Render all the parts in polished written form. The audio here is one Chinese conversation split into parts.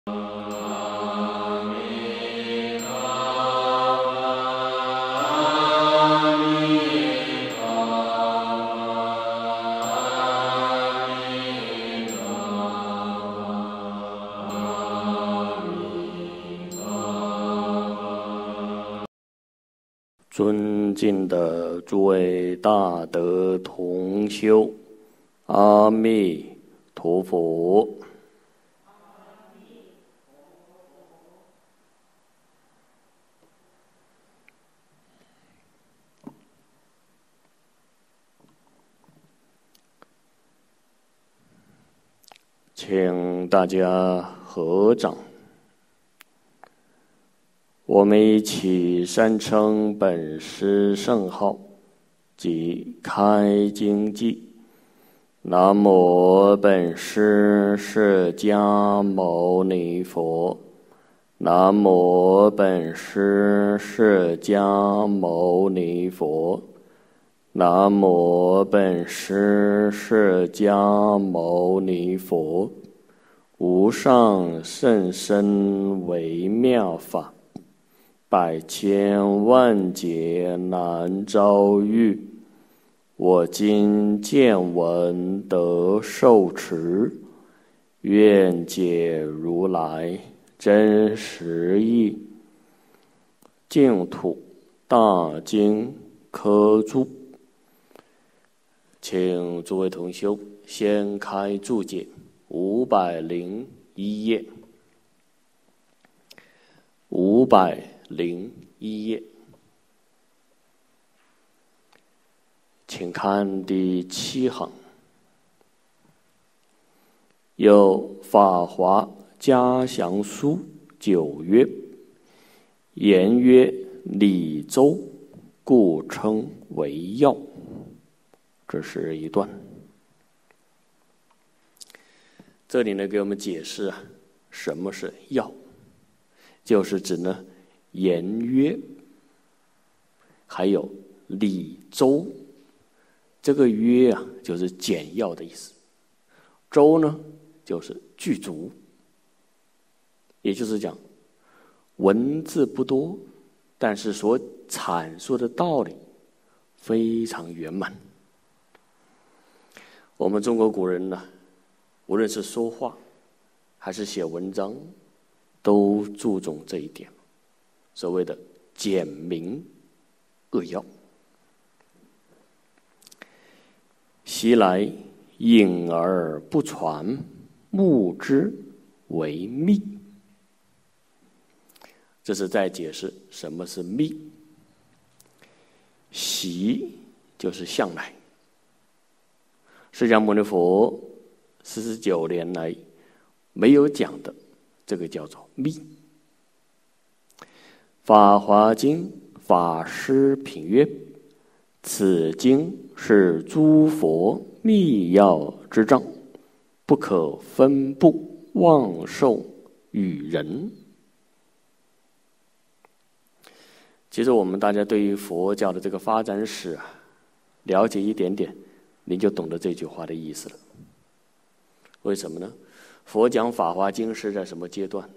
尊敬的诸位大德同修，阿弥陀佛。请大家合掌。我们一起三称本师圣号及开经偈。南无本师释迦牟尼佛。南无本师释迦牟尼佛。南无本师释迦牟尼佛。无上甚深微妙法，百千万劫难遭遇。我今见闻得受持，愿解如来真实义。净土大经科注，请诸位同修先开注解501页，501页，请看第7行，有《法华嘉详书》9曰：言曰理周，故称为要。这是一段。这里呢，给我们解释什么是要，就是指呢言约，还有理周。这个约啊，就是简要的意思；周呢，就是具足，也就是讲文字不多，但是所阐述的道理非常圆满。我们中国古人呢，无论是说话还是写文章，都注重这一点，所谓的简明扼要。昔来隐而不传，目之为密。这是在解释什么是密。习就是向来，释迦牟尼佛49年来没有讲的，这个叫做密。法华经法师品曰：此经是诸佛密要之藏，不可分布妄授与人。其实我们大家对于佛教的这个发展史了解一点点，您就懂得这句话的意思了。为什么呢？佛讲《法华经》是在什么阶段呢？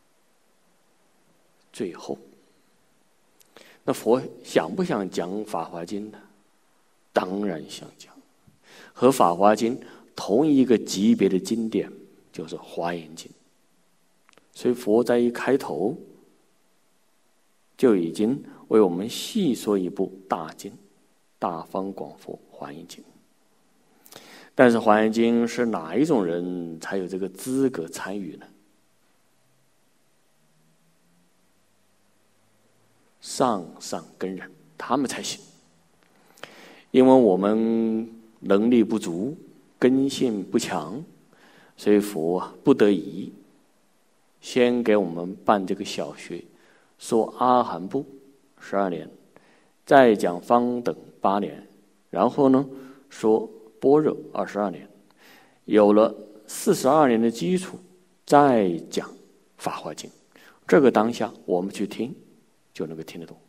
最后。那佛想不想讲《法华经》呢？当然想讲。和《法华经》同一个级别的经典就是《华严经》，所以佛在一开头就已经为我们细说一部大经，大方广佛华严经。但是华严经是哪一种人才有这个资格参与呢？上根人，他们才行。因为我们能力不足，根性不强，所以佛不得已先给我们办这个小学，说阿含部12年，再讲方等8年，然后呢说般若22年，有了42年的基础，再讲法华经。这个当下我们去听就能够听得懂。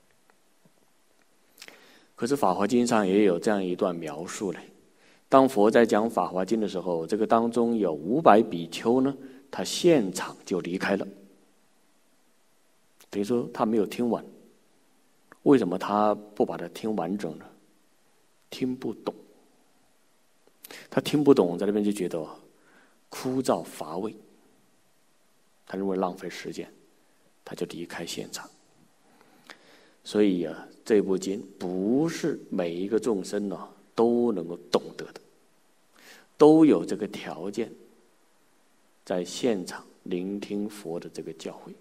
可是法华经上也有这样一段描述嘞，当佛在讲法华经的时候，这个当中有500比丘呢他现场就离开了，等于说他没有听完。为什么他不把它听完整呢？听不懂。他听不懂，在那边就觉得枯燥乏味，他认为浪费时间，他就离开现场。所以啊，这部经不是每一个众生呢都能够懂得的，都有这个条件，在现场聆听佛的这个教诲。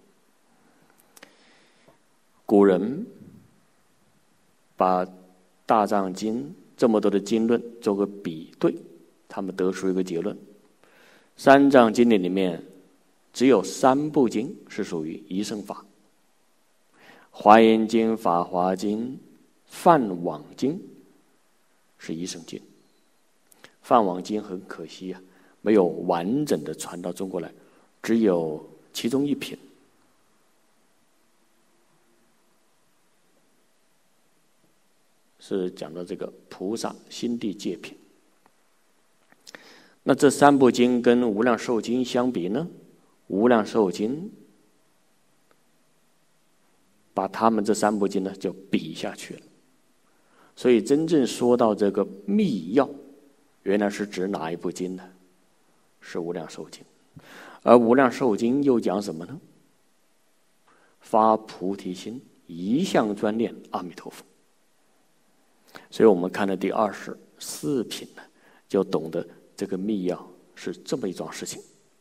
古人把大藏经这么多的经论做个比对，他们得出一个结论：三藏经典里面只有3部经是属于一乘法，华严经、法华经、梵网经是一乘经。梵网经很可惜啊，没有完整的传到中国来，只有其中1品。是讲到这个菩萨心地界品。那这3部经跟无量寿经相比呢？无量寿经把他们这3部经呢就比下去了。所以真正说到这个密要，原来是指哪一部经呢？是无量寿经。而无量寿经又讲什么呢？发菩提心，一向专念阿弥陀佛。所以我们看了第24品呢，就懂得这个密要是这么一桩事情。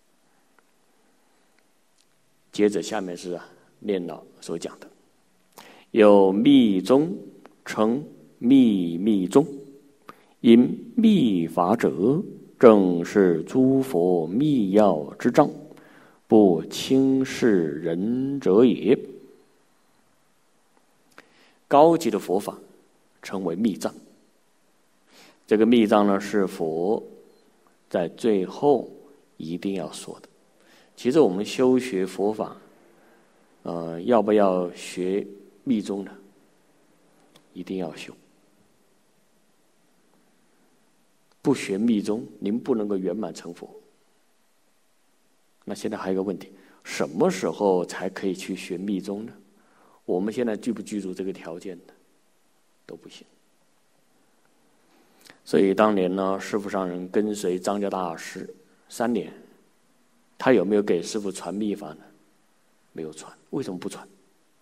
接着下面是念老所讲的，有密宗称秘密宗，因密法者，正是诸佛密要之章，不轻视人者也。高级的佛法称为密藏。这个密藏呢，是佛在最后一定要说的。其实我们修学佛法，要不要学密宗呢？一定要修。不学密宗，您不能够圆满成佛。那现在还有一个问题，什么时候才可以去学密宗呢？我们现在具不具足这个条件呢？都不行。所以当年呢，师父上人跟随张家大师3年，他有没有给师父传密法呢？没有传。为什么不传？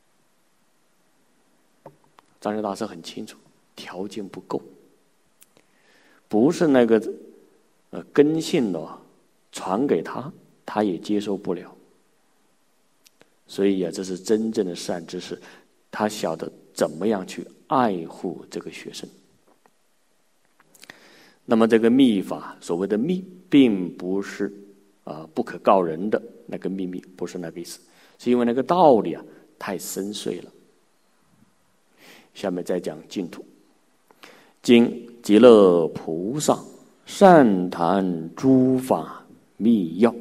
张家大师很清楚，条件不够，不是那个根性的传给他，他也接受不了。所以这是真正的善知识，他晓得怎么样去爱护这个学生。那么这个密法，所谓的密，并不是不可告人的那个秘密，不是那个意思，是因为那个道理太深邃了。下面再讲净土。经极乐菩萨善谈诸法密要。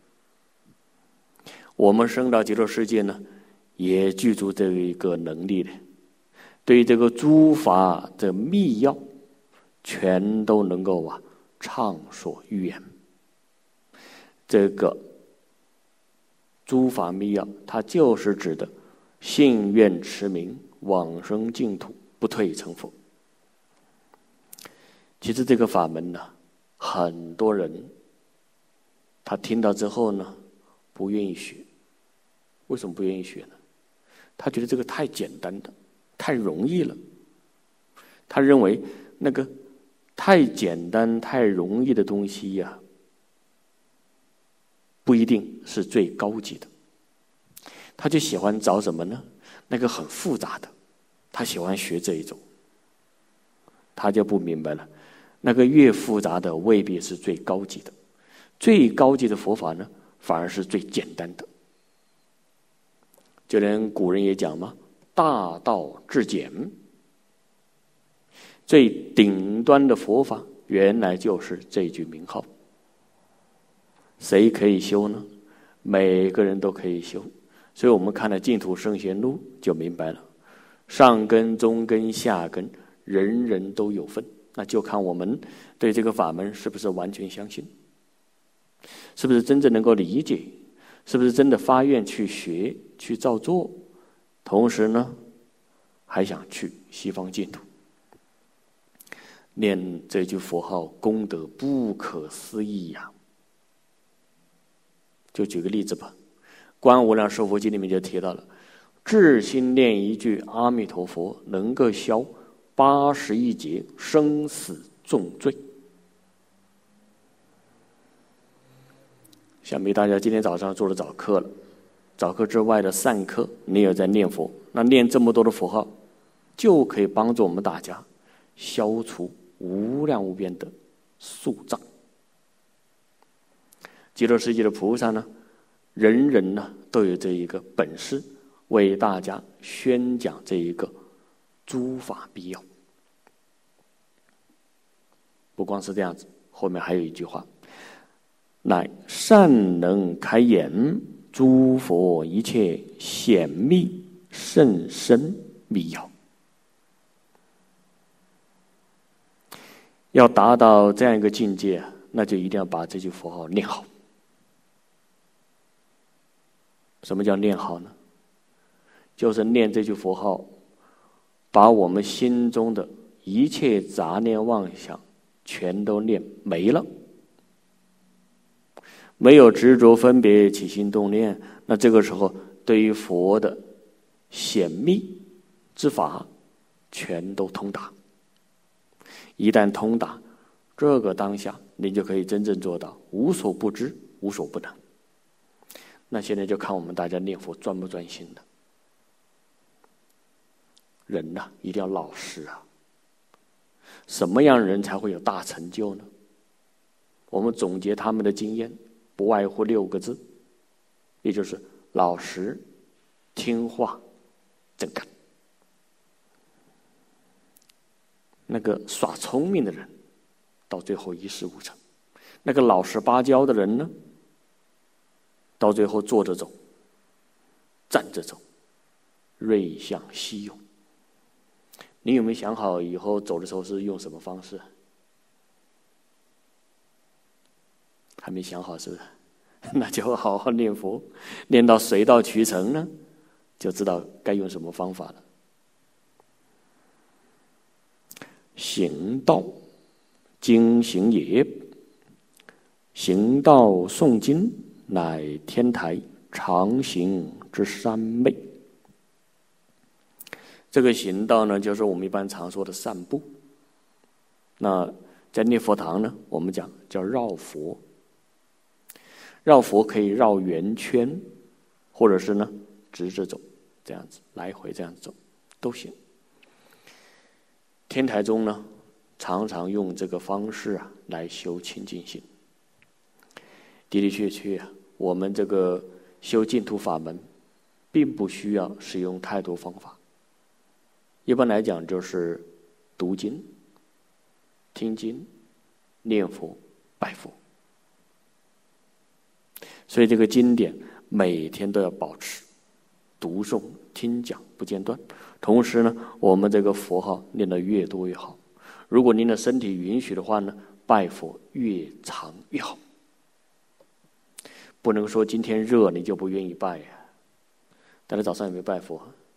我们升到极乐世界呢，也具足这一个能力的，对这个诸法的密要，全都能够畅所欲言。这个诸法密要，它就是指的信愿持名，往生净土，不退成佛。其实这个法门呢，很多人他听到之后呢，不愿意学。为什么不愿意学呢？他觉得这个太简单了，太容易了。他认为那个太简单太容易的东西不一定是最高级的。他就喜欢找什么呢？那个很复杂的，他喜欢学这一种。他就不明白了，那个越复杂的未必是最高级的，最高级的佛法呢，反而是最简单的。就连古人也讲嘛，大道至简。最顶端的佛法，原来就是这句名号。谁可以修呢？每个人都可以修。所以我们看了《净土圣贤录》就明白了，上根、中根、下根，人人都有份。那就看我们对这个法门是不是完全相信。 是不是真正能够理解？是不是真的发愿去学、去照做？同时呢，还想去西方净土。念这句佛号，功德不可思议呀！就举个例子吧，《观无量寿佛经》里面就提到了，至心念一句阿弥陀佛，能够消81劫生死重罪。想必大家今天早上做了早课了，早课之外的散课，你也在念佛。那念这么多的佛号，就可以帮助我们大家消除无量无边的宿障。极乐世界的菩萨呢，人人呢都有这一个本事，为大家宣讲这一个诸法必要。不光是这样子，后面还有一句话，乃善能开眼，诸佛一切显密甚深密要。要达到这样一个境界，那就一定要把这句佛号念好。什么叫念好呢？就是念这句佛号，把我们心中的一切杂念妄想全都念没了。没有执着分别起心动念，那这个时候对于佛的显密之法全都通达。一旦通达，这个当下你就可以真正做到无所不知，无所不能。那现在就看我们大家念佛专不专心了。人呐，一定要老实啊。什么样的人才会有大成就呢？我们总结他们的经验，不外乎6个字，也就是老实、听话、正干。那个耍聪明的人，到最后一事无成；那个老实巴交的人呢，到最后坐着走，站着走，瑞相稀有。你有没有想好以后走的时候是用什么方式？还没想好是不是？那就好好念佛，念到水到渠成呢，就知道该用什么方法了。行道，经行也。行道诵经，乃天台常行之三昧。这个行道呢，就是我们一般常说的散步。那在念佛堂呢，我们讲叫绕佛。绕佛可以绕圆圈，或者是呢直着走，这样子来回这样走都行。天台中呢，常常用这个方式啊来修清净心。的的确确啊，我们这个修净土法门，并不需要使用太多方法。一般来讲，就是读经、听经、念佛、拜佛。所以这个经典每天都要保持读诵、听讲不间断。同时呢，我们这个佛号念得越多越好。如果您的身体允许的话呢，拜佛越长越好。不能说今天热你就不愿意拜呀。大家早上有没有拜佛？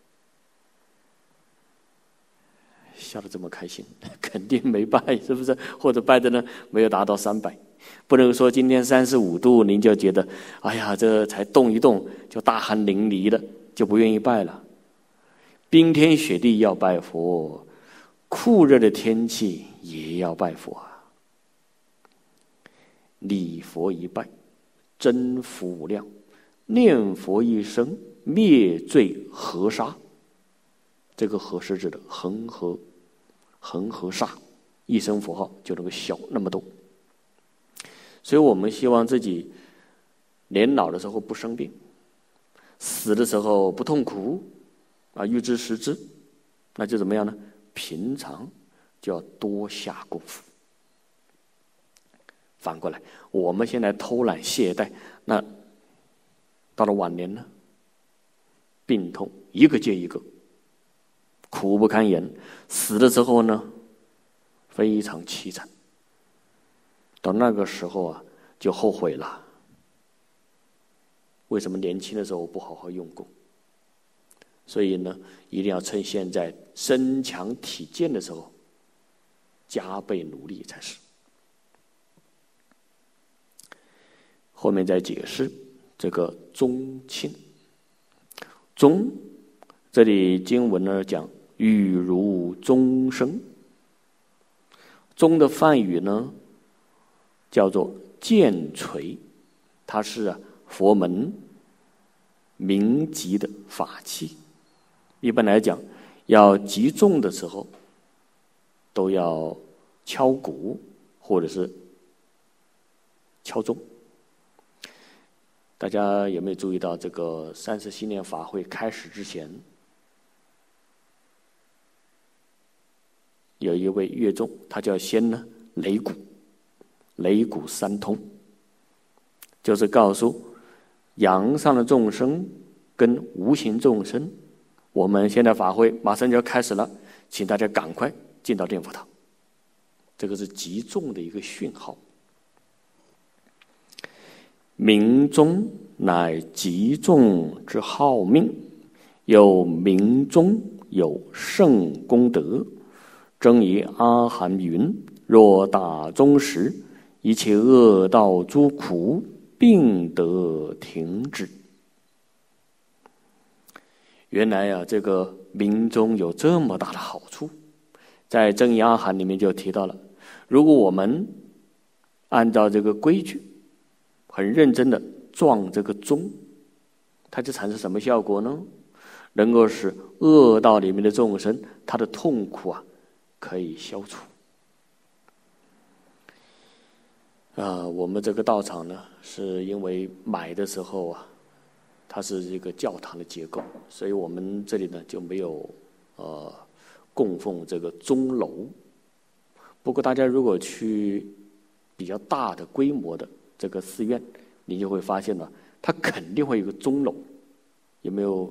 笑得这么开心，肯定没拜，是不是？或者拜的呢没有达到300。不能说今天35度您就觉得，哎呀，这才动一动就大汗淋漓的，就不愿意拜了。冰天雪地要拜佛，酷热的天气也要拜佛啊。礼佛一拜，增福无量；念佛一生，灭罪河沙。这个河是指的恒河沙，一声佛号就能够消那么多。所以我们希望自己年老的时候不生病，死的时候不痛苦啊，预知时知，那就怎么样呢？平常就要多下功夫。反过来，我们现在偷懒懈怠，那到了晚年呢，病痛一个接一个，苦不堪言，死的时候呢，非常凄惨。到那个时候啊， 就后悔了。为什么年轻的时候不好好用功？所以呢，一定要趁现在身强体健的时候，加倍努力才是。后面再解释这个宗庆。宗，这里经文呢讲语如钟声。宗的梵语呢叫做剑锤，它是佛门名级的法器。一般来讲，要击钟的时候，都要敲鼓或者是敲钟。大家有没有注意到，这个30系列法会开始之前，有一位乐众，他就要先呢擂鼓，擂鼓3通，就是告诉阳上的众生跟无形众生，我们现在法会马上就要开始了，请大家赶快进到念佛堂。这个是极重的一个讯号。鸣钟乃极重之号命，有鸣钟有圣功德。正以阿含云：若打钟时，一切恶道诸苦并得停止。原来啊，这个鸣钟有这么大的好处，在正义阿含里面就提到了，如果我们按照这个规矩，很认真的撞这个钟，它就产生什么效果呢？能够使恶道里面的众生，他的痛苦啊可以消除。我们这个道场呢，是因为买的时候啊，它是一个教堂的结构，所以我们这里呢就没有供奉这个钟楼。不过大家如果去比较大的规模的这个寺院，你就会发现呢，它肯定会有个钟楼。有没有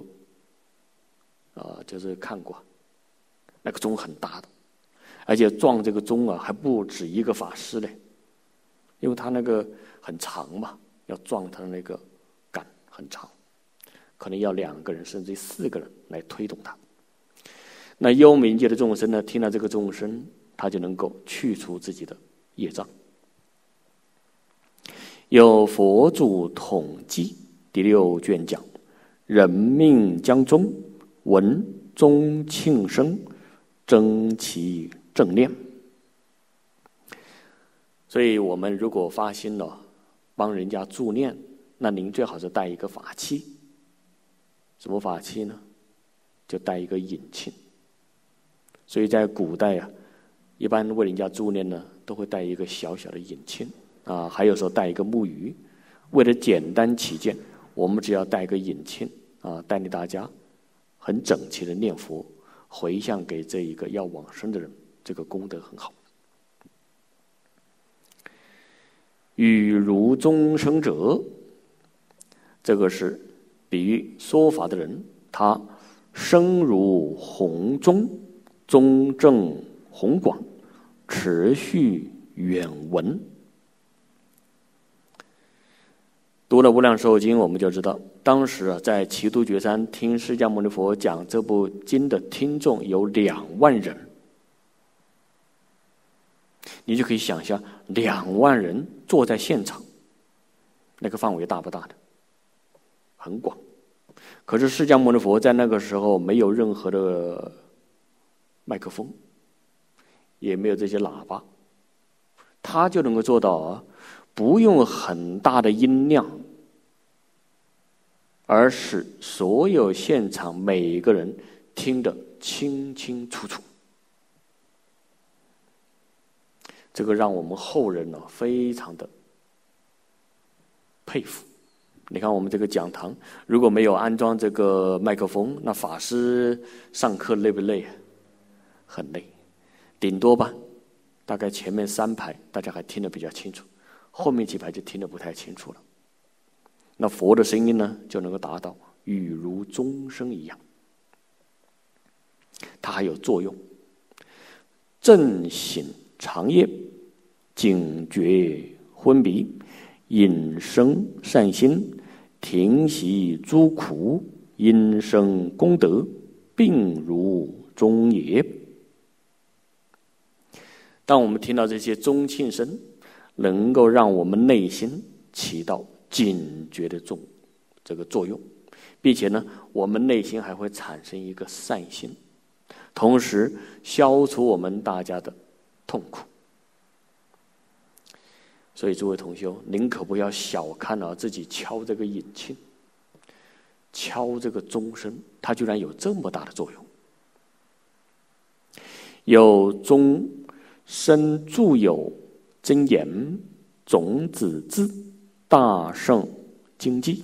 就是看过？那个钟很大的，而且撞这个钟啊还不止一个法师嘞，因为它那个很长嘛，要撞它的那个杆很长，可能要2个人甚至4个人来推动它。那幽冥界的众生呢，听了这个钟声，他就能够去除自己的业障。有佛祖统计第6卷讲，人命将终，闻钟磬声，争其正念。所以我们如果发心了帮人家助念，那您最好是带一个法器。什么法器呢？就带一个引磬。所以在古代啊，一般为人家助念呢，都会带一个小小的引磬啊，还有时候带一个木鱼。为了简单起见，我们只要带一个引磬啊，带领大家很整齐的念佛，回向给这一个要往生的人，这个功德很好。语如钟声者，这个是比喻说法的人，他声如洪钟，钟正宏广，持续远闻。读了《无量寿经》，我们就知道，当时啊，在耆都觉山听释迦牟尼佛讲这部经的听众有2万人。你就可以想象，2万人坐在现场，那个范围大不大的？很广。可是释迦牟尼佛在那个时候没有任何的麦克风，也没有这些喇叭，他就能够做到啊，不用很大的音量，而使所有现场每一个人听得清清楚楚。这个让我们后人呢非常的佩服。你看我们这个讲堂，如果没有安装这个麦克风，那法师上课累不累？很累，顶多吧，大概前面3排大家还听得比较清楚，后面几排就听得不太清楚了。那佛的声音呢，就能够达到语如钟声一样。它还有作用，震醒长夜，警觉昏迷， 引生善心，停息诸苦，因生功德，并如钟也。当我们听到这些钟磬声，能够让我们内心起到警觉的这个作用，并且呢，我们内心还会产生一个善心，同时消除我们大家的痛苦。所以诸位同修，您可不要小看了自己敲这个引磬，敲这个钟声，它居然有这么大的作用。有钟声著有真言、种子字、大圣经记。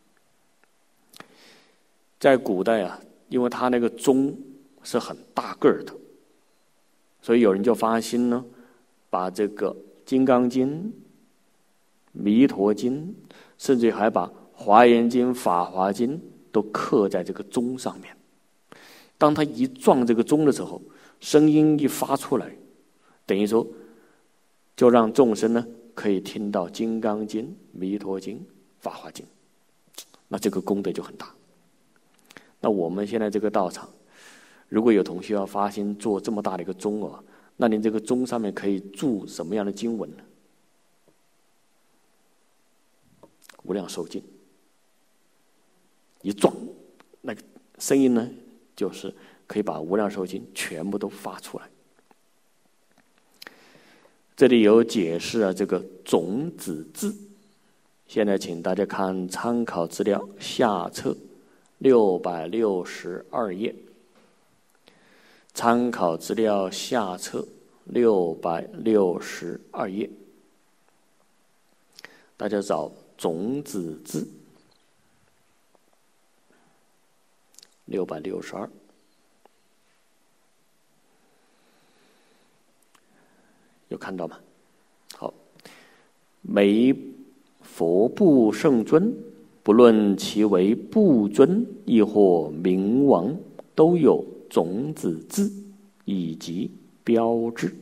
在古代啊，因为它那个钟是很大个儿的，所以有人就发心呢，把这个《金刚经》、《弥陀经》，甚至还把《华严经》、《法华经》都刻在这个钟上面。当它一撞这个钟的时候，声音一发出来，等于说就让众生呢可以听到《金刚经》、《弥陀经》、《法华经》，那这个功德就很大。那我们现在这个道场，如果有同学要发心做这么大的一个钟哦，那您这个钟上面可以注什么样的经文呢？无量寿经。一撞，那个声音呢，就是可以把无量寿经全部都发出来。这里有解释啊，这个种子字。现在请大家看参考资料下册662页。参考资料下册662页，大家找种子字662。有看到吗？好，每佛部圣尊，不论其为部尊亦或明王，都有种子字以及标志。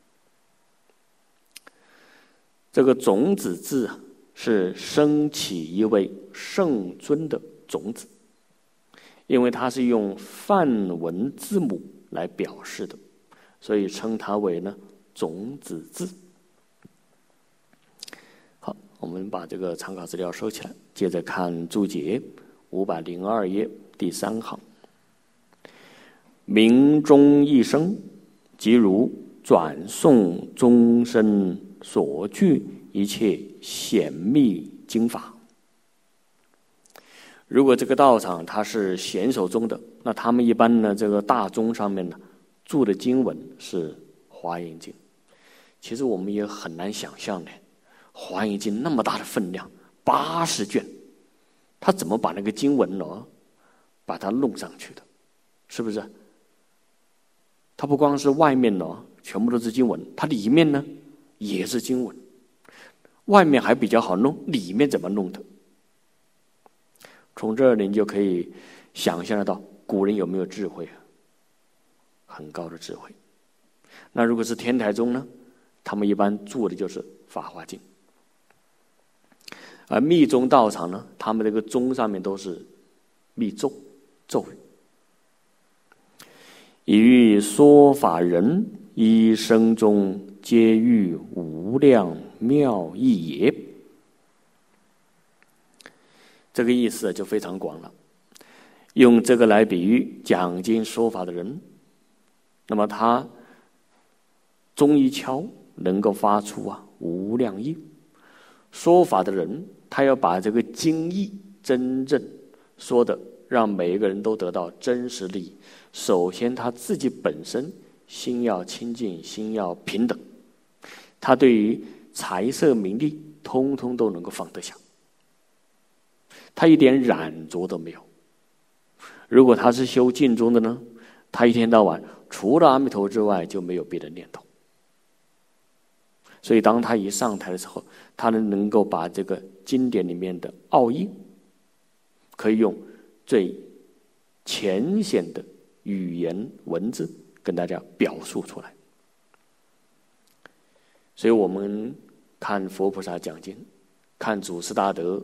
这个种子字啊，是升起一位圣尊的种子，因为它是用梵文字母来表示的，所以称它为呢种子字。好，我们把这个参考资料收起来，接着看注解502页第3行。鸣钟一声，即如转诵钟声所具一切显密经法。如果这个道场它是显手中的，那他们一般呢，这个大钟上面呢注的经文是华严经。其实我们也很难想象呢，华严经那么大的分量，80卷，他怎么把那个经文呢，把它弄上去的？是不是？它不光是外面呢全部都是经文，它里面呢也是经文。外面还比较好弄，里面怎么弄的？从这儿您就可以想象得到古人有没有智慧啊？很高的智慧。那如果是天台宗呢，他们一般注的就是《法华经》，而密宗道场呢，他们这个钟上面都是密咒咒语。以欲说法人，一生中皆遇无量妙义也。这个意思就非常广了。用这个来比喻讲经说法的人，那么他钟一敲能够发出无量义。说法的人，他要把这个经义真正说的，让每一个人都得到真实利益。首先他自己本身心要清净，心要平等，他对于财色名利通通都能够放得下，他一点染着都没有。如果他是修净宗的呢，他一天到晚除了阿弥陀之外就没有别的念头。所以当他一上台的时候，他能够把这个经典里面的奥义，可以用最浅显的语言文字跟大家表述出来。所以我们看佛菩萨讲经， 看祖师大德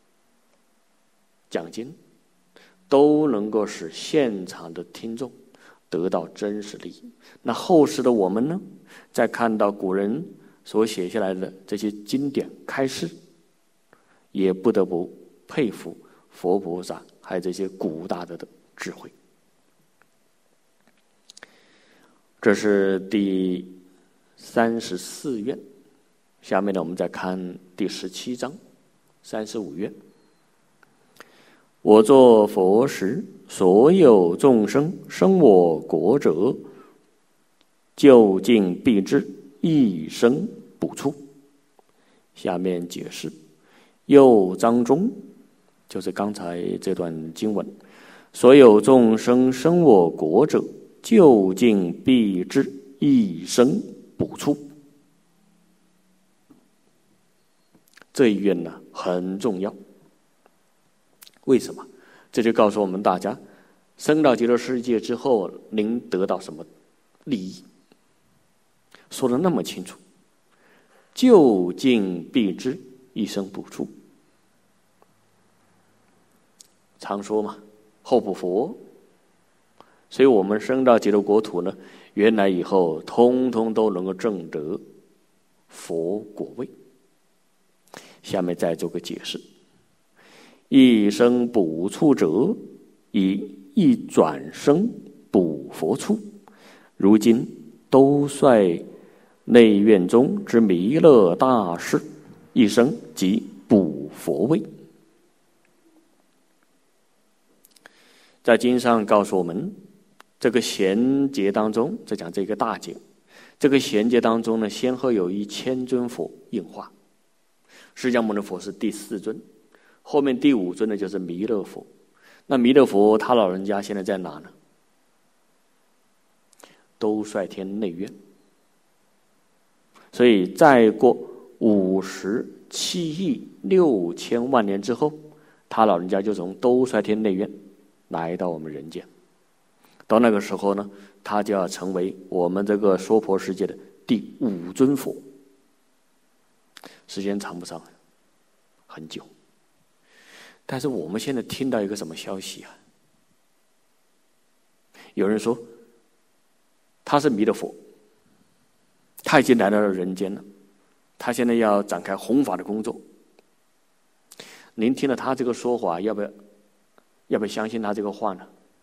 讲经，都能够使现场的听众得到真实利益。那后世的我们呢，在看到古人所写下来的这些经典开示，也不得不佩服佛菩萨还有这些古大德的智慧。这是第34愿，下面呢，我们再看第17章35愿。我作佛时，所有众生生我国者，究竟必之，一生补处。下面解释，右章中就是刚才这段经文，所有众生生我国者，究竟必之，一生补处。这一愿呢很重要，为什么？这就告诉我们大家，升到极乐世界之后，您得到什么利益？说得那么清楚，究竟必之，一生补处。常说嘛，后补佛。所以我们升到极乐国土呢，原来以后通通都能够证得佛果位。下面再做个解释，一生补处者，以一转生补佛处。如今兜率内院中之弥勒大士，一生即补佛位。在经上告诉我们，这个贤劫当中，在讲这个大劫，这个贤劫当中呢，先后有1000尊佛应化。释迦牟尼佛是第4尊，后面第5尊呢就是弥勒佛。那弥勒佛他老人家现在在哪呢？兜率天内院。所以再过57亿6千万年之后，他老人家就从兜率天内院来到我们人间。到那个时候呢，他就要成为我们这个娑婆世界的第5尊佛。时间长不长？很久。但是我们现在听到一个什么消息啊？有人说他是弥勒佛，他已经来到了人间了，他现在要展开弘法的工作。您听了他这个说法，要不要相信他这个话呢？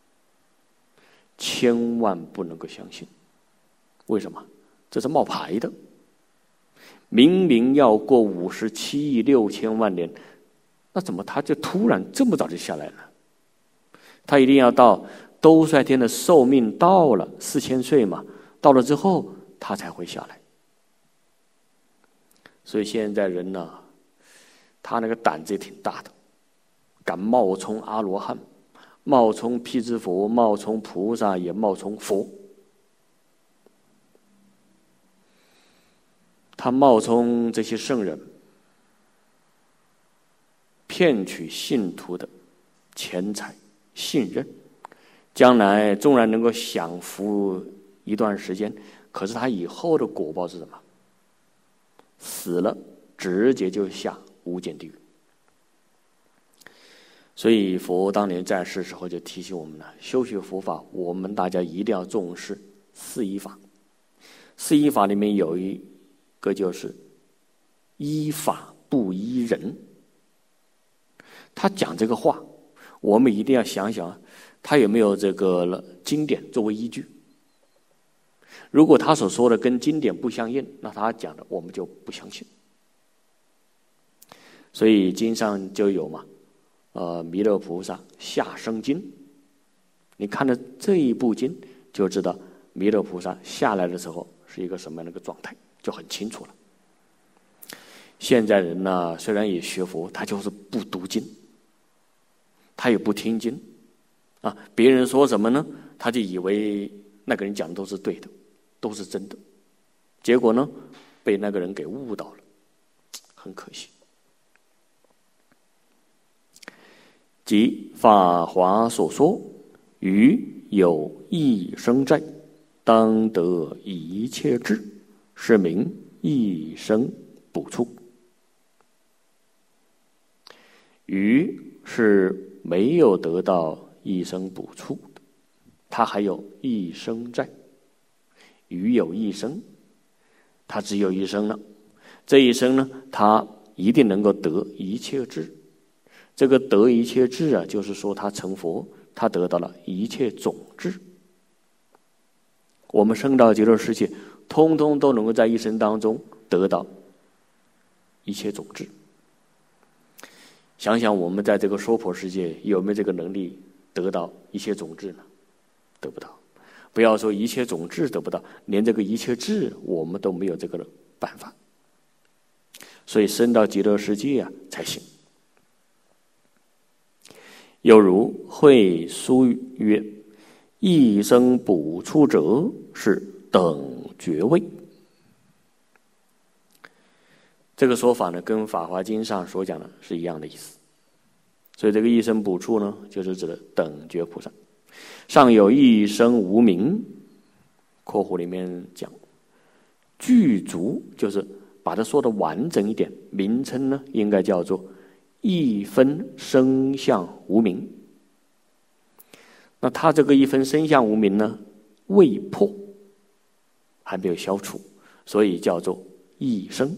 千万不能够相信。为什么？这是冒牌的。明明要过57亿6千万年，那怎么他就突然这么早就下来了？他一定要到兜率天的寿命到了4000岁嘛，到了之后他才会下来。所以现在人呢，他那个胆子也挺大的，敢冒充阿罗汉，冒充辟支佛，冒充菩萨，也冒充佛。他冒充这些圣人，骗取信徒的钱财、信任，将来纵然能够享福一段时间，可是他以后的果报是什么？死了直接就下无间地狱。所以佛当年在世时候就提醒我们了，修学佛法，我们大家一定要重视4依法。4依法里面有一个就是依法不依人。他讲这个话，我们一定要想想他有没有这个经典作为依据。如果他所说的跟经典不相应，那他讲的我们就不相信。所以经上就有嘛，弥勒菩萨下生经，你看了这一部经，就知道弥勒菩萨下来的时候是一个什么样的一个状态，就很清楚了。现在人呢，虽然也学佛，他就是不读经，他也不听经，啊，别人说什么呢，他就以为那个人讲的都是对的，都是真的，结果呢，被那个人给误导了，很可惜。即法华所说，于有一生债，当得一切智，是名一生补处。 鱼是没有得到一生补处的，它还有一生债。鱼有一生，它只有一生了，这一生呢，它一定能够得一切智。这个得一切智啊，就是说他成佛，他得到了一切种智。我们升到极乐世界，通通都能够在一生当中得到一切种智。想想我们在这个娑婆世界有没有这个能力得到一切种智呢？得不到。不要说一切种智得不到，连这个一切智我们都没有这个办法。所以升到极乐世界啊才行。有如会书曰：一生补处者，是等觉位。这个说法呢，跟《法华经》上所讲的是一样的意思。所以这个一生补处呢，就是指的等觉菩萨。上有一生无名，括弧里面讲，具足就是把它说的完整一点，名称呢应该叫做一分生相无明。那他这个一分生相无明呢，未破，还没有消除，所以叫做一生。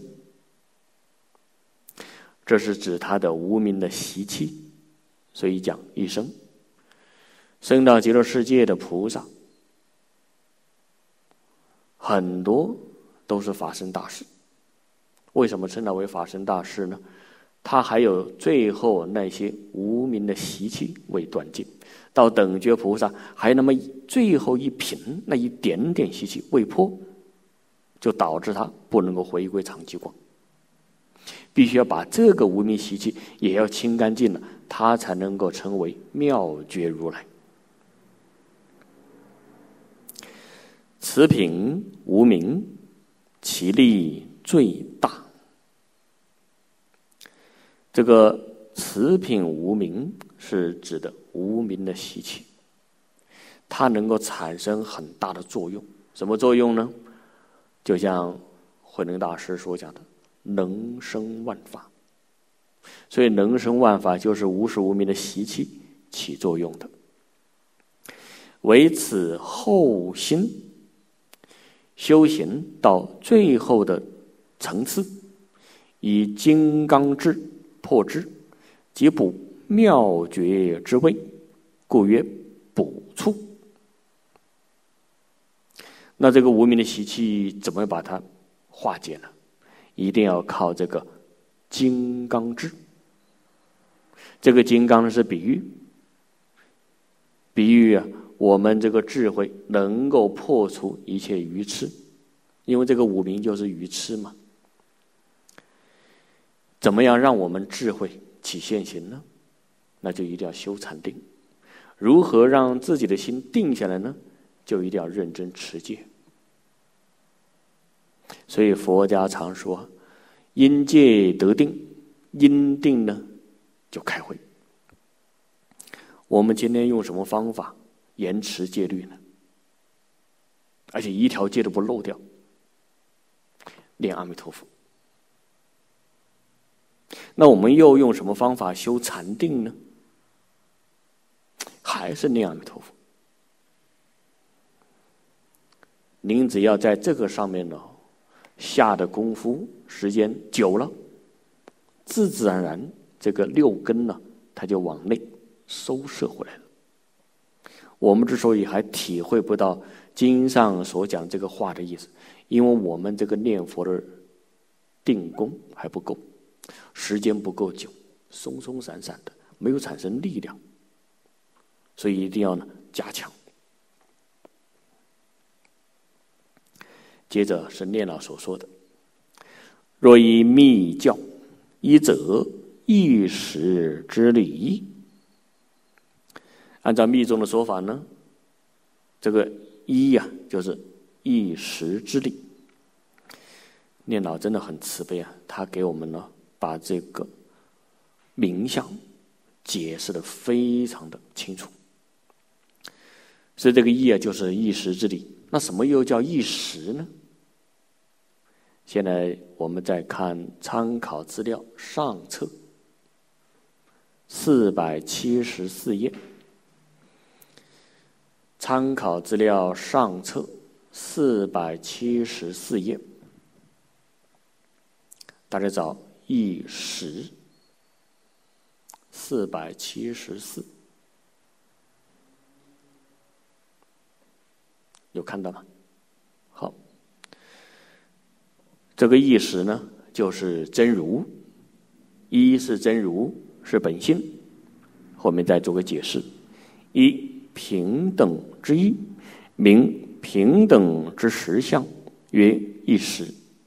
这是指他的无明的习气，所以讲一生。升到极乐世界的菩萨，很多都是法身大士。为什么称他为法身大士呢？他还有最后那些无明的习气未断尽，到等觉菩萨还有那么最后一品那一点点习气未破，就导致他不能够回归常寂光。必须要把这个无明习气也要清干净了，他才能够成为妙觉如来。此品无明，其力最大。这个此品无明是指的无明的习气，它能够产生很大的作用。什么作用呢？就像慧能大师所讲的，能生万法。所以能生万法就是无始无明的习气起作用的。为此后心修行到最后的层次，以金刚智破之，即补妙觉之位，故曰补处。那这个无明的习气怎么把它化解呢？一定要靠这个金刚智。这个金刚是比喻，比喻啊，我们这个智慧能够破除一切愚痴，因为这个无明就是愚痴嘛。怎么样让我们智慧起现行呢？那就一定要修禅定。如何让自己的心定下来呢？就一定要认真持戒。所以佛家常说，因戒得定，因定呢就开慧。我们今天用什么方法严持戒律呢？而且一条戒都不漏掉，念阿弥陀佛。那我们又用什么方法修禅定呢？还是念阿弥陀佛。您只要在这个上面呢下的功夫时间久了，自自然然这个六根呢它就往内收摄回来了。我们之所以还体会不到经上所讲这个话的意思，因为我们这个念佛的定功还不够，时间不够久，松松散散的，没有产生力量，所以一定要呢加强。接着是念老所说的，若以密教，一则一时之理。按照密宗的说法呢，这个一呀就是一时之理。念老真的很慈悲啊，他给我们呢把这个名相解释得非常的清楚。所以这个一啊就是一时之理。那什么又叫一时呢？现在我们再看参考资料上册， 474页，参考资料上册474页，大家找意识474，有看到吗？好，这个意识呢，就是真如，一是真如，是本性，后面再做个解释。一平等之一，名平等之实相，曰意识。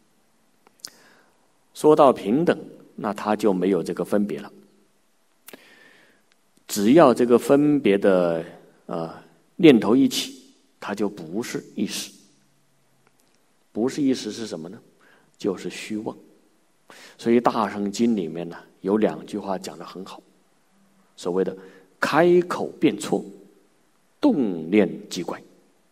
说到平等，那它就没有这个分别了。只要这个分别的念头一起，它就不是意识。不是意识是什么呢？就是虚妄。所以《大乘经》里面呢，有2句话讲得很好，所谓的开口便错，动念即怪。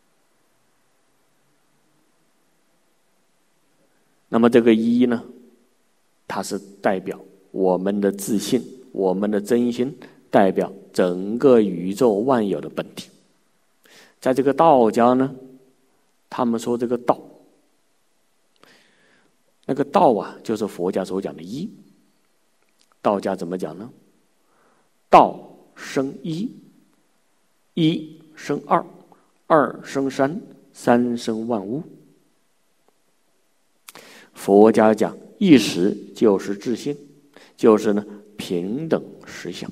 那么这个一呢，它是代表我们的自信，我们的真心，代表整个宇宙万有的本体。在这个道家呢，他们说这个道，那个道啊，就是佛家所讲的一。道家怎么讲呢？道生一，一生二，二生三，三生万物。佛家讲意识就是自性，就是呢平等实相。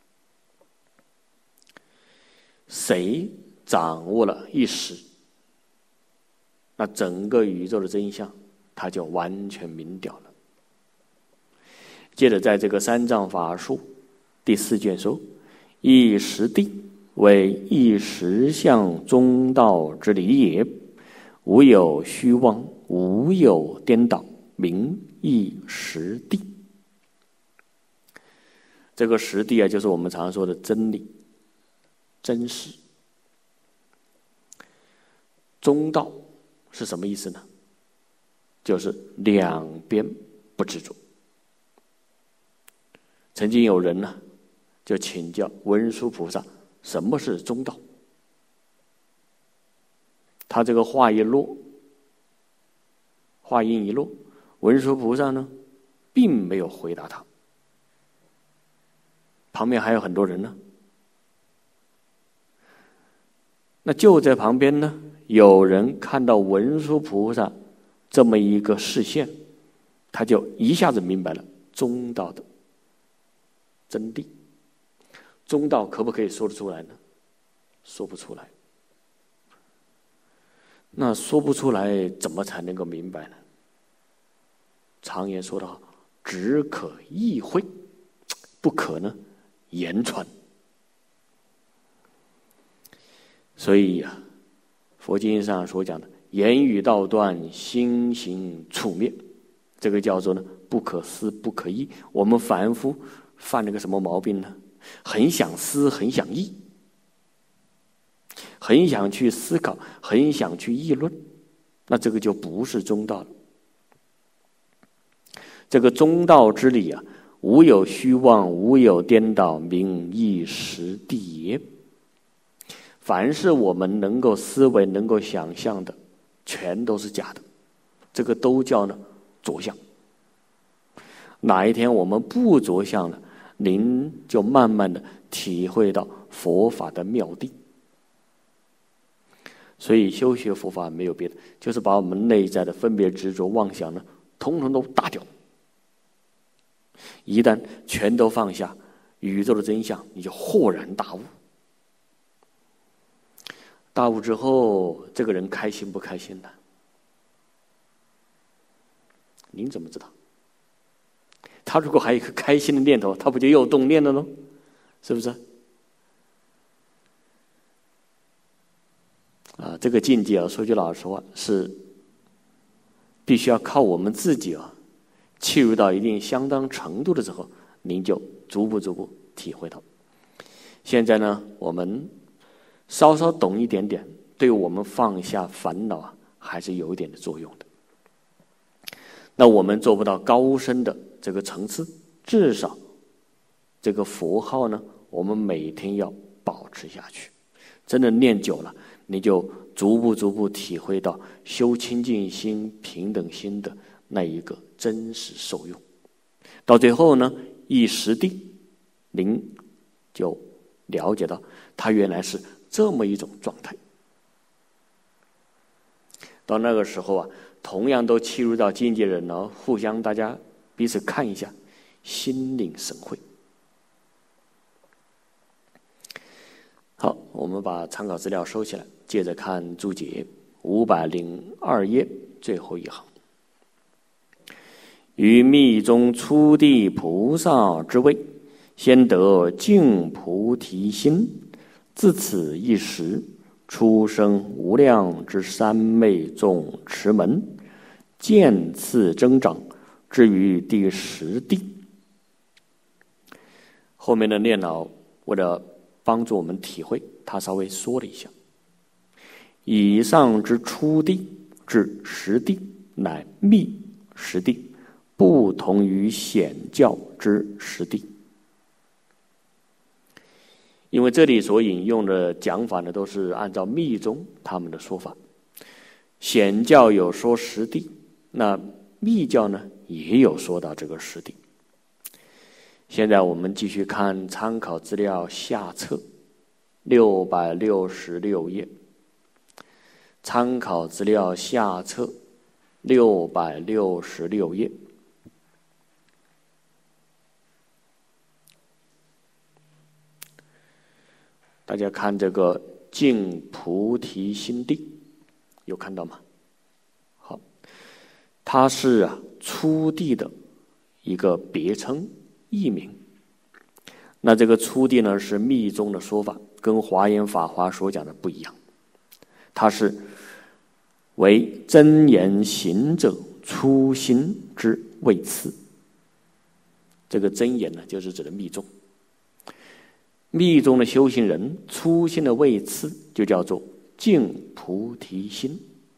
谁掌握了意识，那整个宇宙的真相它就完全明了了。接着在这个三藏法术第4卷说，意识谛为意识相中道之理也，无有虚妄，无有颠倒，名意识谛。这个实谛啊，就是我们常说的真理、真实。中道是什么意思呢？就是两边不执着。曾经有人呢，就请教文殊菩萨，什么是中道？他这个话一落，话音一落，文殊菩萨呢，并没有回答他。旁边还有很多人呢。那就在旁边呢，有人看到文殊菩萨这么一个视线，他就一下子明白了中道的真谛。中道可不可以说得出来呢？说不出来。那说不出来，怎么才能够明白呢？常言说得好，只可意会，不可呢言传。所以呀，佛经上所讲的言语道断，心行处灭，这个叫做呢不可思不可议。我们凡夫犯了个什么毛病呢？很想思，很想议，很想去思考，很想去议论，那这个就不是中道了。这个中道之理啊，无有虚妄，无有颠倒，名意识谛也。凡是我们能够思维、能够想象的，全都是假的，这个都叫呢着相。哪一天我们不着相了，您就慢慢的体会到佛法的妙谛。所以修学佛法没有别的，就是把我们内在的分别执着妄想呢，统统都打掉。一旦全都放下，宇宙的真相你就豁然大悟。大悟之后，这个人开心不开心呢？您怎么知道？他如果还有一颗开心的念头，他不就又动念了喽？是不是？这个境界啊，说句老实话，是必须要靠我们自己啊，契入到一定相当程度的时候，您就逐步体会到。现在呢，我们稍稍懂一点点，对我们放下烦恼啊，还是有一点的作用的。那我们做不到高深的这个层次，至少这个佛号呢，我们每天要保持下去。真的念久了，你就逐步体会到修清净心、平等心的那一个真实受用。到最后呢，一时定，您就了解到它原来是这么一种状态。到那个时候啊，同样都契入到境界人呢，互相大家彼此看一下，心领神会。好，我们把参考资料收起来，接着看注解502页最后一行。于密宗初地菩萨之位，先得净菩提心，自此一时，出生无量之三昧众持门，渐次增长，至于第10地。后面的念老为了帮助我们体会，他稍微说了一下：以上之初地至10地，乃密10地，不同于显教之10地。因为这里所引用的讲法呢，都是按照密宗他们的说法。显教有说10地，那密教呢也有说到这个10地。现在我们继续看参考资料下册666页，参考资料下册666页。大家看这个净菩提心地，有看到吗？好，它是初地的一个别称译名。那这个初地呢，是密宗的说法，跟华严法华所讲的不一样。它是为真言行者初心之位次。这个真言呢，就是指的密宗。密宗的修行人初心的位次就叫做净菩提心。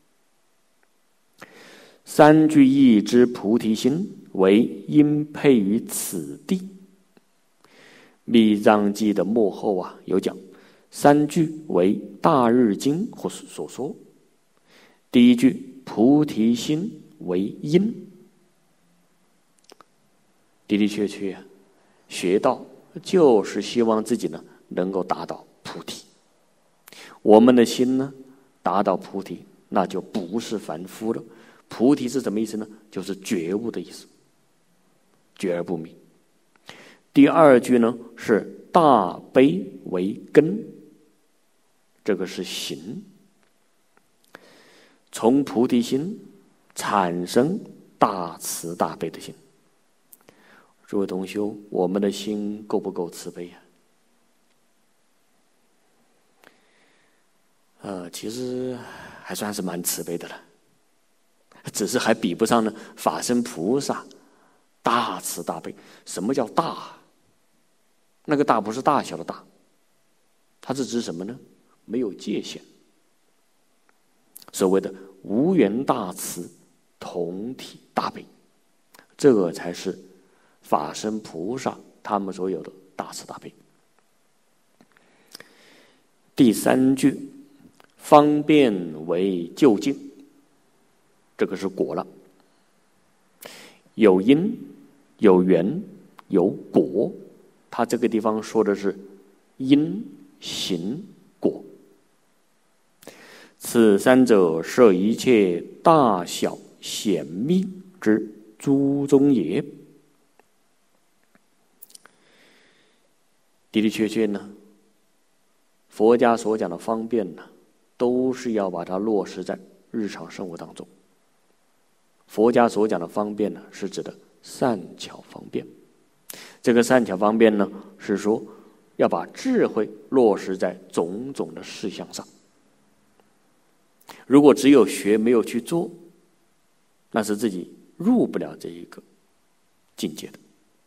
三句义之菩提心，为应配于此地。密藏记的末后有讲，三句为大日经所说。第一句菩提心为因，的的确确学道就是希望自己呢能够达到菩提。我们的心呢达到菩提，那就不是凡夫了。菩提是什么意思呢？就是觉悟的意思，觉而不迷。第二句呢是大悲为根，这个是行。从菩提心产生大慈大悲的心。诸位同修，我们的心够不够慈悲其实还算是蛮慈悲的了，只是还比不上呢法身菩萨大慈大悲。什么叫大？那个大不是大小的大，它是指什么呢？没有界限。所谓的无缘大慈，同体大悲，这个才是法身菩萨他们所有的大慈大悲。第三句方便为究竟，这个是果了。有因有缘有果，他这个地方说的是因行果。此三者摄一切大小显密之诸宗也。的的确确呢，佛家所讲的方便呢，都是要把它落实在日常生活当中。佛家所讲的方便呢，是指的善巧方便。这个善巧方便呢，是说要把智慧落实在种种的事项上。如果只有学没有去做，那是自己入不了这一个境界的。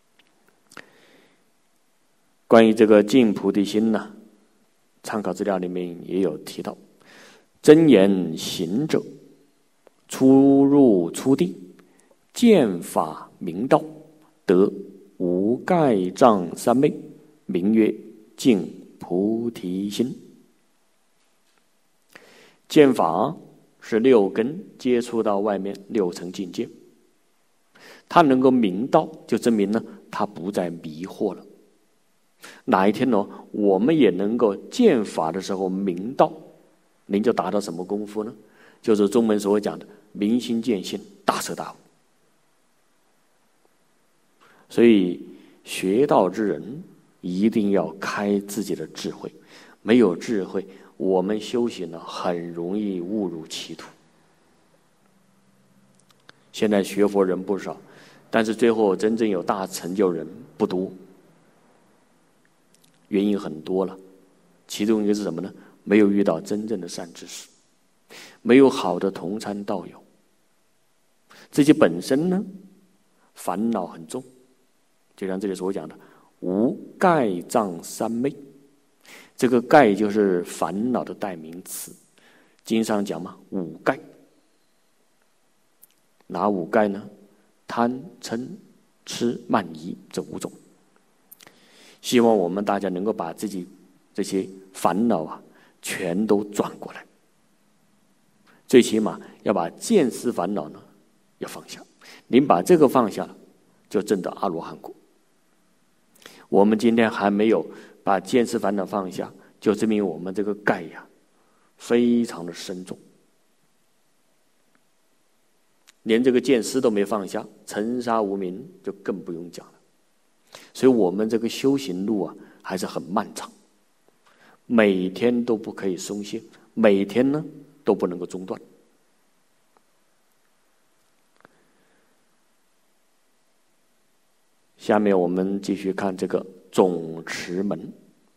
关于这个净菩提心呢，参考资料里面也有提到，真言行者初入初地，见法明道，得无盖障三昧，名曰净菩提心。见法是六根接触到外面六层境界，他能够明道，就证明呢他不再迷惑了。哪一天呢，我们也能够见法的时候明道，您就达到什么功夫呢？就是中门所讲的明心见性，大彻大悟。所以学道之人一定要开自己的智慧，没有智慧，我们修行呢很容易误入歧途。现在学佛人不少，但是最后真正有大成就人不多，原因很多了，其中一个是什么呢？没有遇到真正的善知识，没有好的同参道友，自己本身呢烦恼很重，就像这里所讲的无盖障三昧，这个盖就是烦恼的代名词。经上讲嘛，五盖。哪五盖呢？贪嗔痴慢疑这五种。希望我们大家能够把自己这些烦恼啊全都转过来，最起码要把见思烦恼呢要放下。您把这个放下了，就证得阿罗汉果。我们今天还没有把见思烦恼放下，就证明我们这个盖呀非常的深重，连这个见思都没放下，尘沙无明就更不用讲了。所以我们这个修行路啊还是很漫长，每天都不可以松懈，每天呢都不能够中断。下面我们继续看这个总持门。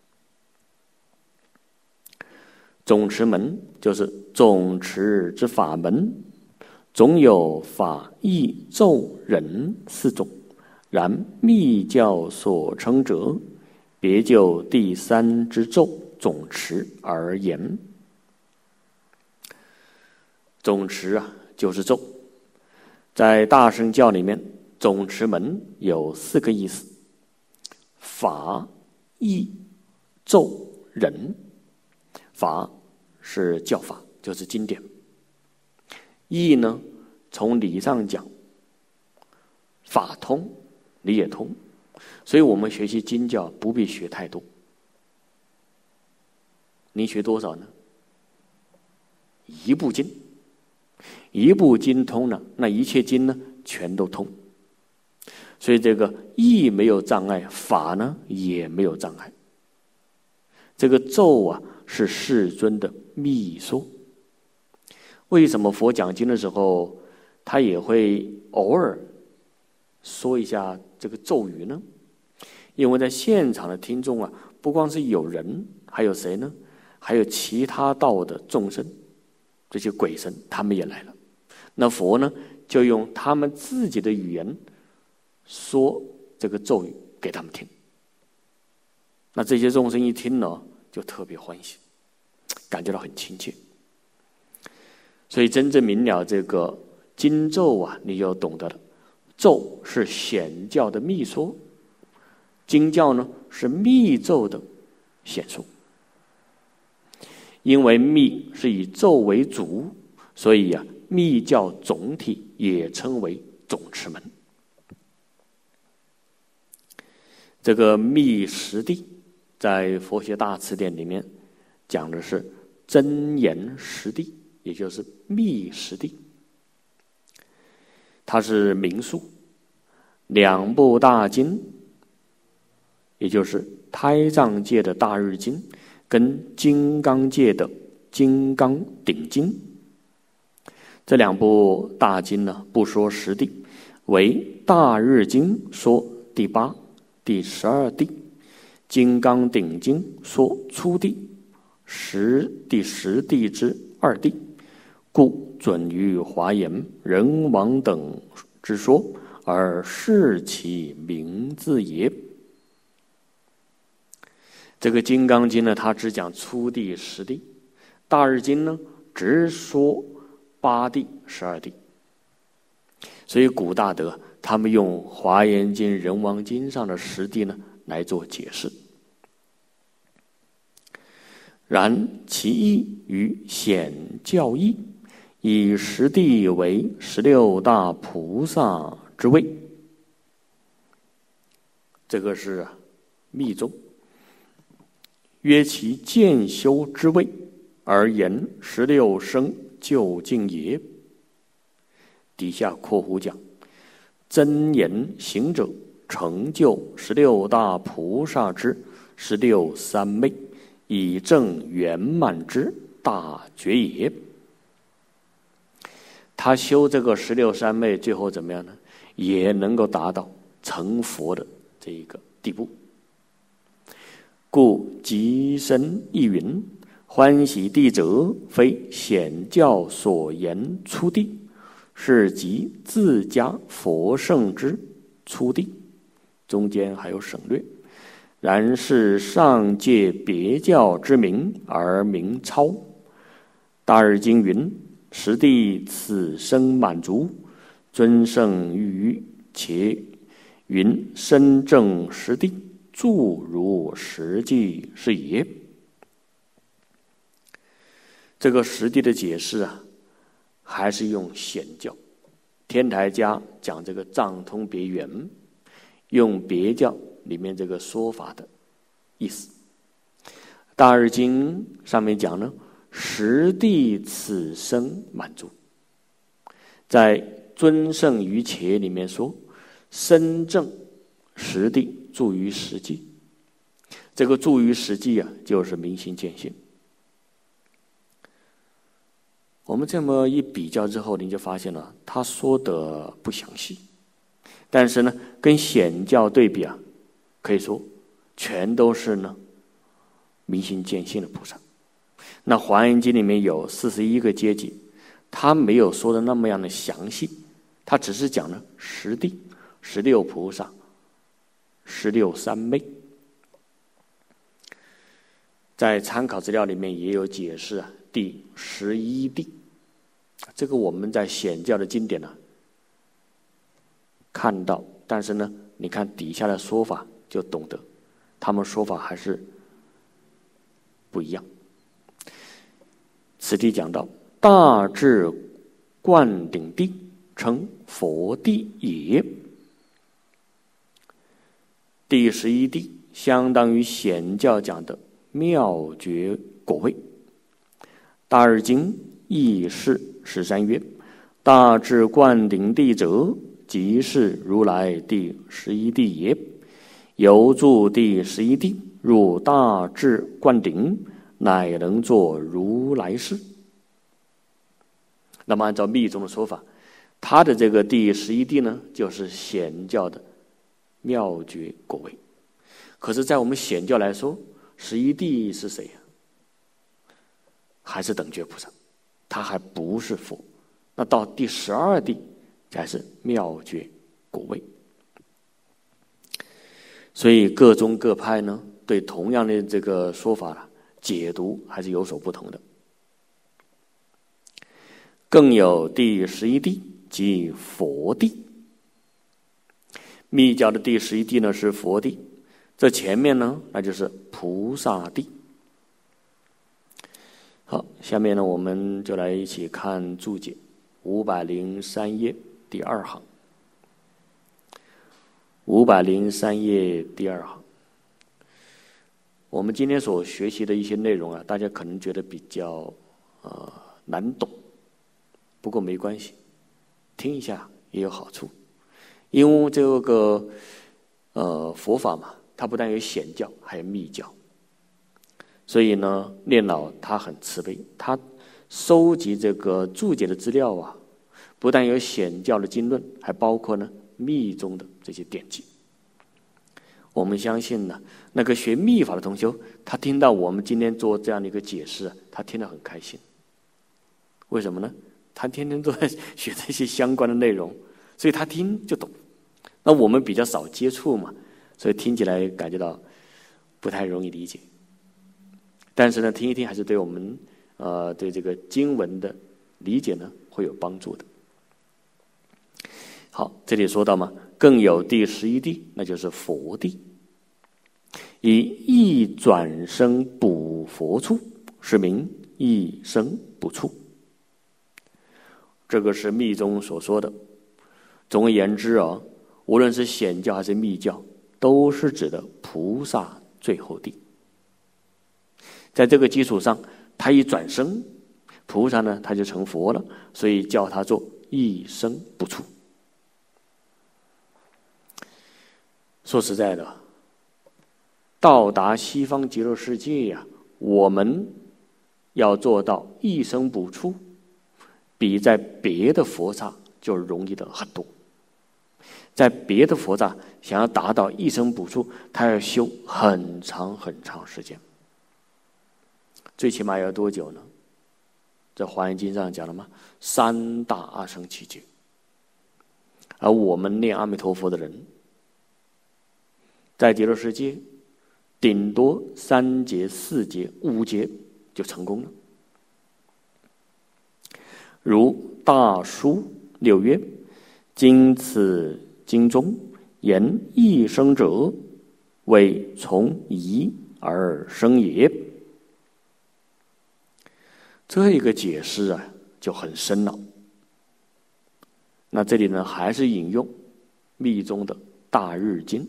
总持门就是总持之法门，总有法义咒忍四种，然密教所称者，别就第三之咒总持而言。总持啊就是咒，在大乘教里面，总持门有四个意思：法、义、咒、忍。法是教法，就是经典；义呢，从理上讲，法通，理也通。所以我们学习经教不必学太多。您学多少呢？一部经，一部经通了，那一切经呢全都通。所以这个义没有障碍，法呢也没有障碍。这个咒啊是世尊的密说。为什么佛讲经的时候他也会偶尔说一下这个咒语呢？因为在现场的听众啊，不光是有人，还有谁呢？还有其他道的众生，这些鬼神他们也来了。那佛呢就用他们自己的语言说这个咒语给他们听。那这些众生一听呢就特别欢喜，感觉到很亲切。所以真正明了这个经咒啊，你就懂得了。咒是显教的密说，经教呢是密咒的显说。因为密是以咒为主，所以啊，密教总体也称为总持门。这个密实地在佛学大辞典里面讲的是真言实地，也就是密实地。它是明述两部大经，也就是胎藏界的大日经跟金刚界的金刚顶经。这两部大经呢不说实地，为大日经说第8、第12地，金刚顶经说初地，第10地之2地，故准于华严、人王等之说，而视其名字也。这个金刚经呢，它只讲初地、10地；大日经呢，只说8地、12地。所以古大德他们用《华严经》《人王经》上的实地呢来做解释。然其义与显教义，以实地为16大菩萨之位。这个是密宗，约其渐修之位，而言16生究竟也。底下括弧讲，真言行者成就16大菩萨之16三昧，以证圆满之大觉也。他修这个16三昧，最后怎么样呢？也能够达到成佛的这一个地步。故即生亦云：欢喜地者，非显教所言初地，是即自家佛圣之初地。中间还有省略。然是上借别教之名而名超。大日经云：实地此生满足，尊胜于且云身正实地，住如实际是也。这个实地的解释啊，还是用显教。天台家讲这个藏通别圆，用别教里面这个说法的意思。大日经上面讲呢，实地此生满足。在尊胜于且里面说，身正实地住于实际。这个住于实际啊，就是明心见性。我们这么一比较之后，您就发现了他说的不详细，但是呢，跟显教对比啊，可以说全都是呢明心见性的菩萨。那《华严经》里面有41个阶级，他没有说的那么样的详细，他只是讲了实地、16菩萨、16三昧。在参考资料里面也有解释啊，第11地。这个我们在显教的经典呢看到，但是呢，你看底下的说法就懂得，他们说法还是不一样。此地讲到大智灌顶地，称佛地也。第11地相当于显教讲的妙觉果位。大日经亦是13曰：大智灌顶地者，即是如来第11地也。由住第11地，入大智灌顶，乃能作如来事。那么按照密宗的说法，他的这个第11地呢，就是显教的妙觉果位。可是在我们显教来说，11地是谁呀？还是等觉菩萨，他还不是佛。那到第12地才是妙觉果位。所以各宗各派呢，对同样的这个说法解读还是有所不同的。更有第11地即佛地。密教的第11地呢是佛地，这前面呢那就是菩萨地。好，下面呢我们就来一起看注解503页第2行。503页第2行，我们今天所学习的一些内容啊，大家可能觉得比较难懂，不过没关系，听一下也有好处。因为这个佛法嘛，它不但有显教，还有密教。所以呢，念老他很慈悲，他收集这个注解的资料啊，不但有显教的经论，还包括呢密宗的这些典籍。我们相信呢，那个学密法的同修，他听到我们今天做这样的一个解释，他听得很开心。为什么呢？他天天都在学这些相关的内容，所以他听就懂。那我们比较少接触嘛，所以听起来感觉到不太容易理解。但是呢，听一听还是对我们对这个经文的理解呢会有帮助的。 好，这里说到嘛，更有第11地，那就是佛地，以一转生补佛处，是名一生不处。这个是密宗所说的。总而言之啊，无论是显教还是密教，都是指的菩萨最后地。在这个基础上，他一转生，菩萨呢他就成佛了，所以叫他做一生不处。说实在的，到达西方极乐世界呀，我们要做到一生不处，比在别的佛刹就容易的很多。在别的佛刹想要达到一生不处，他要修很长很长时间，最起码要多久呢？在《华严经》上讲了吗？3大阿僧祇劫。而我们念阿弥陀佛的人，在极乐世界顶多3劫、4劫、5劫就成功了。如大书6曰：今此经中言一生者，为从疑而生也。这一个解释啊就很深了。那这里呢还是引用密宗的大日经。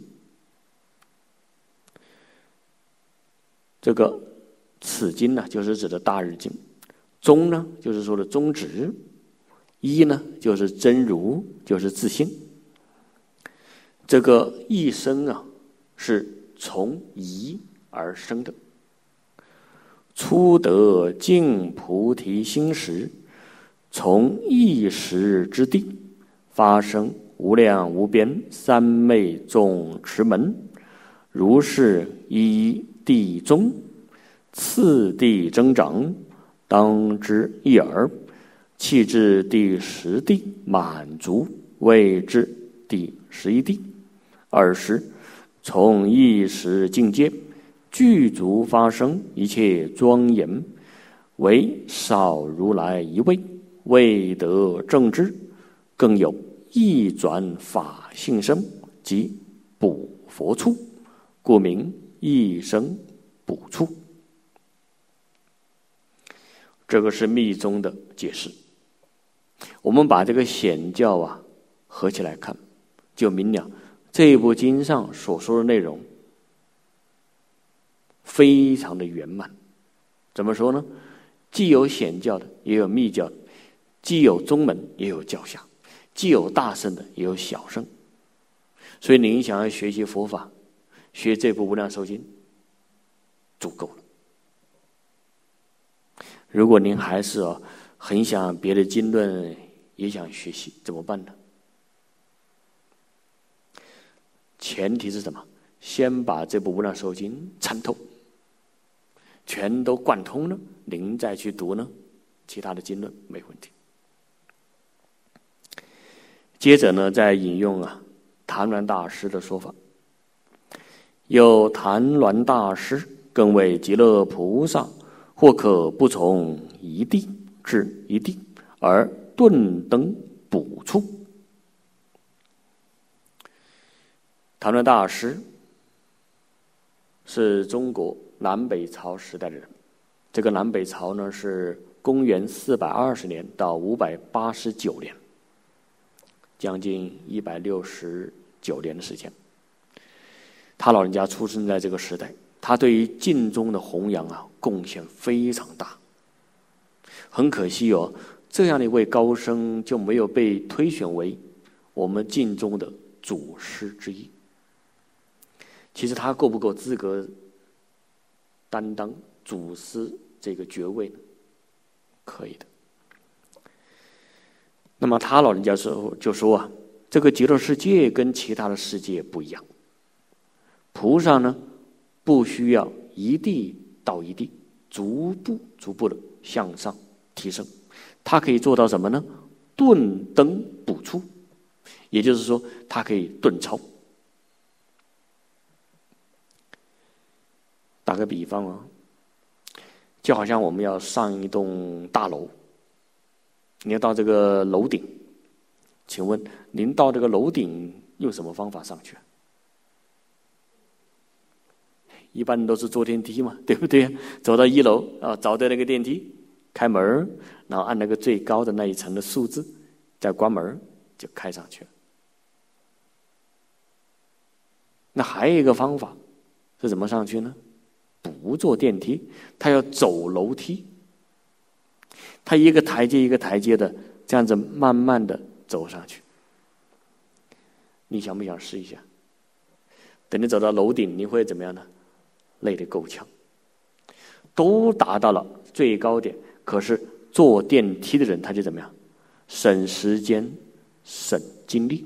这个此经呢就是指的大日经，宗呢就是说的宗旨，一呢就是真如，就是自性。这个一生啊是从疑而生的。初得净菩提心时，从一时之地发生无量无边三昧众持门，如是依地中，次第增长，当知一耳，弃至第10地满足，谓至第11地。尔时从一时境界具足发生一切庄严，唯少如来一位，未得正知，更有一转法性身即补佛处，故名一生补处。这个是密宗的解释。我们把这个显教啊合起来看，就明了这一部经上所说的内容非常的圆满。怎么说呢？既有显教的，也有密教的，既有宗门，也有教下，既有大圣的，也有小圣。所以您想要学习佛法，学这部无量寿经足够了。如果您还是很想别的经论也想学习，怎么办呢？前提是什么？先把这部无量寿经参透，全都贯通了，您再去读呢其他的经论没问题。接着呢再引用谭鸾大师的说法，有谭鸾大师更为极乐菩萨，或可不从一地至一地，而顿登补处。谭鸾大师是中国南北朝时代的人，这个南北朝呢是公元420年到589年，将近169年的时间。他老人家出生在这个时代，他对于净宗的弘扬贡献非常大。很可惜这样的一位高僧就没有被推选为我们净宗的祖师之一。其实他够不够资格担当祖师这个爵位呢？可以的。那么他老人家就说这个极乐世界跟其他的世界不一样，菩萨呢不需要一地到一地，逐步的向上提升，他可以做到什么呢？顿登补处，也就是说他可以顿超。打个比方就好像我们要上一栋大楼，你要到这个楼顶， 请问您到这个楼顶用什么方法上去？一般都是坐电梯嘛，对不对？走到1楼啊，找到那个电梯，开门，然后按那个最高的那一层的数字，再关门就开上去了。那还有一个方法是怎么上去呢？不坐电梯，他要走楼梯，他一个台阶一个台阶的这样子慢慢的走上去。你想不想试一下？等你走到楼顶，你会怎么样呢？累得够呛。都达到了最高点，可是坐电梯的人他就怎么样？省时间，省精力。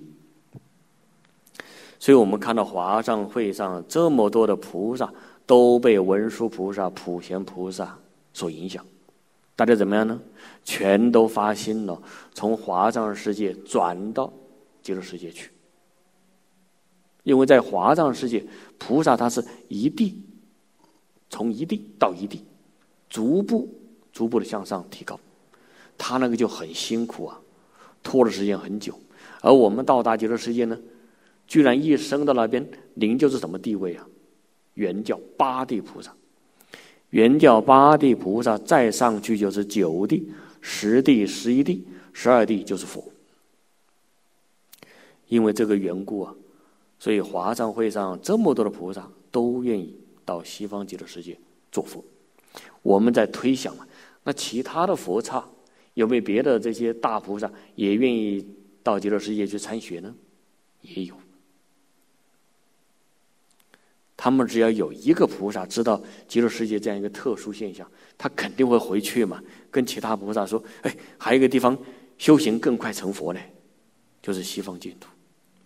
所以我们看到华藏会上这么多的菩萨都被文殊菩萨、普贤菩萨所影响，大家怎么样呢？全都发心了，从华藏世界转到极乐世界去。因为在华藏世界，菩萨他是一地，从一地到一地，逐步的向上提高，他那个就很辛苦啊，拖的时间很久。而我们到达极乐世界呢，居然一升到那边，您就是什么地位啊？原教八地菩萨，原教八地菩萨再上去就是9地、10地、11地、12地就是佛。因为这个缘故啊，所以华藏会上这么多的菩萨都愿意到西方极乐世界做佛。我们在推想啊，那其他的佛刹有没有别的这些大菩萨也愿意到极乐世界去参学呢？也有。他们只要有一个菩萨知道极乐世界这样一个特殊现象，他肯定会回去嘛，跟其他菩萨说：“哎，还有一个地方修行更快成佛呢，就是西方净土。”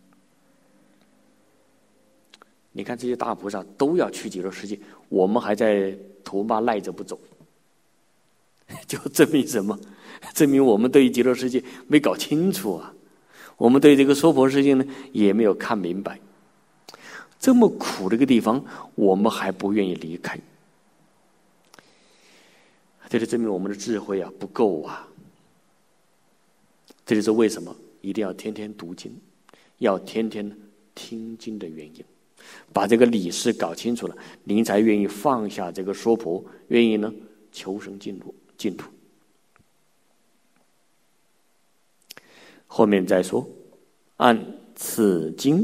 你看这些大菩萨都要去极乐世界，我们还在图骂赖着不走，就证明什么？证明我们对于极乐世界没搞清楚啊！我们对这个娑婆世界呢也没有看明白。这么苦的一个地方，我们还不愿意离开，这就证明我们的智慧啊不够啊。这就是为什么一定要天天读经，要天天听经的原因。把这个理事搞清楚了，您才愿意放下这个娑婆，愿意呢求生净土。后面再说，按此经，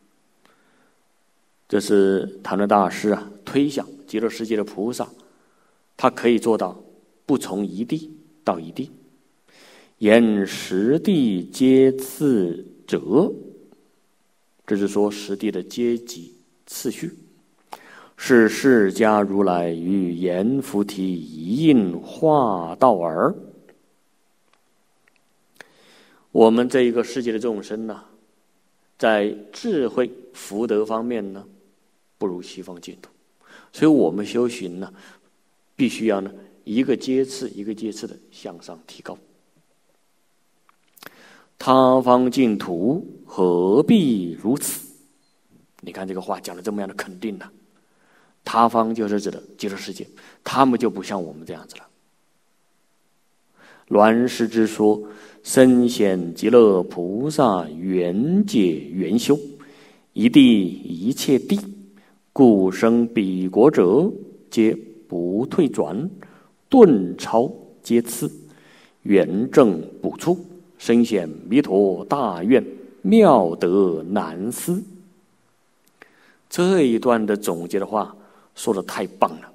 这是唐人大师啊推想极乐世界的菩萨，他可以做到不从一地到一地，沿10地皆次者，这是说10地的阶级次序，是释迦如来于阎浮提一应化道耳。我们这一个世界的众生呢，在智慧福德方面呢，不如西方净土，所以我们修行呢，必须要呢一个阶次一个阶次的向上提高。他方净土何必如此？你看这个话讲的这么样的肯定呢？他方就是指的极乐世界，他们就不像我们这样子了。鸾师之说，身显极乐菩萨缘解缘修，一地一切地，故生彼国者，皆不退转，顿超皆次，圆正补处，身显弥陀大愿，妙德难思。这一段的总结的话说得太棒了，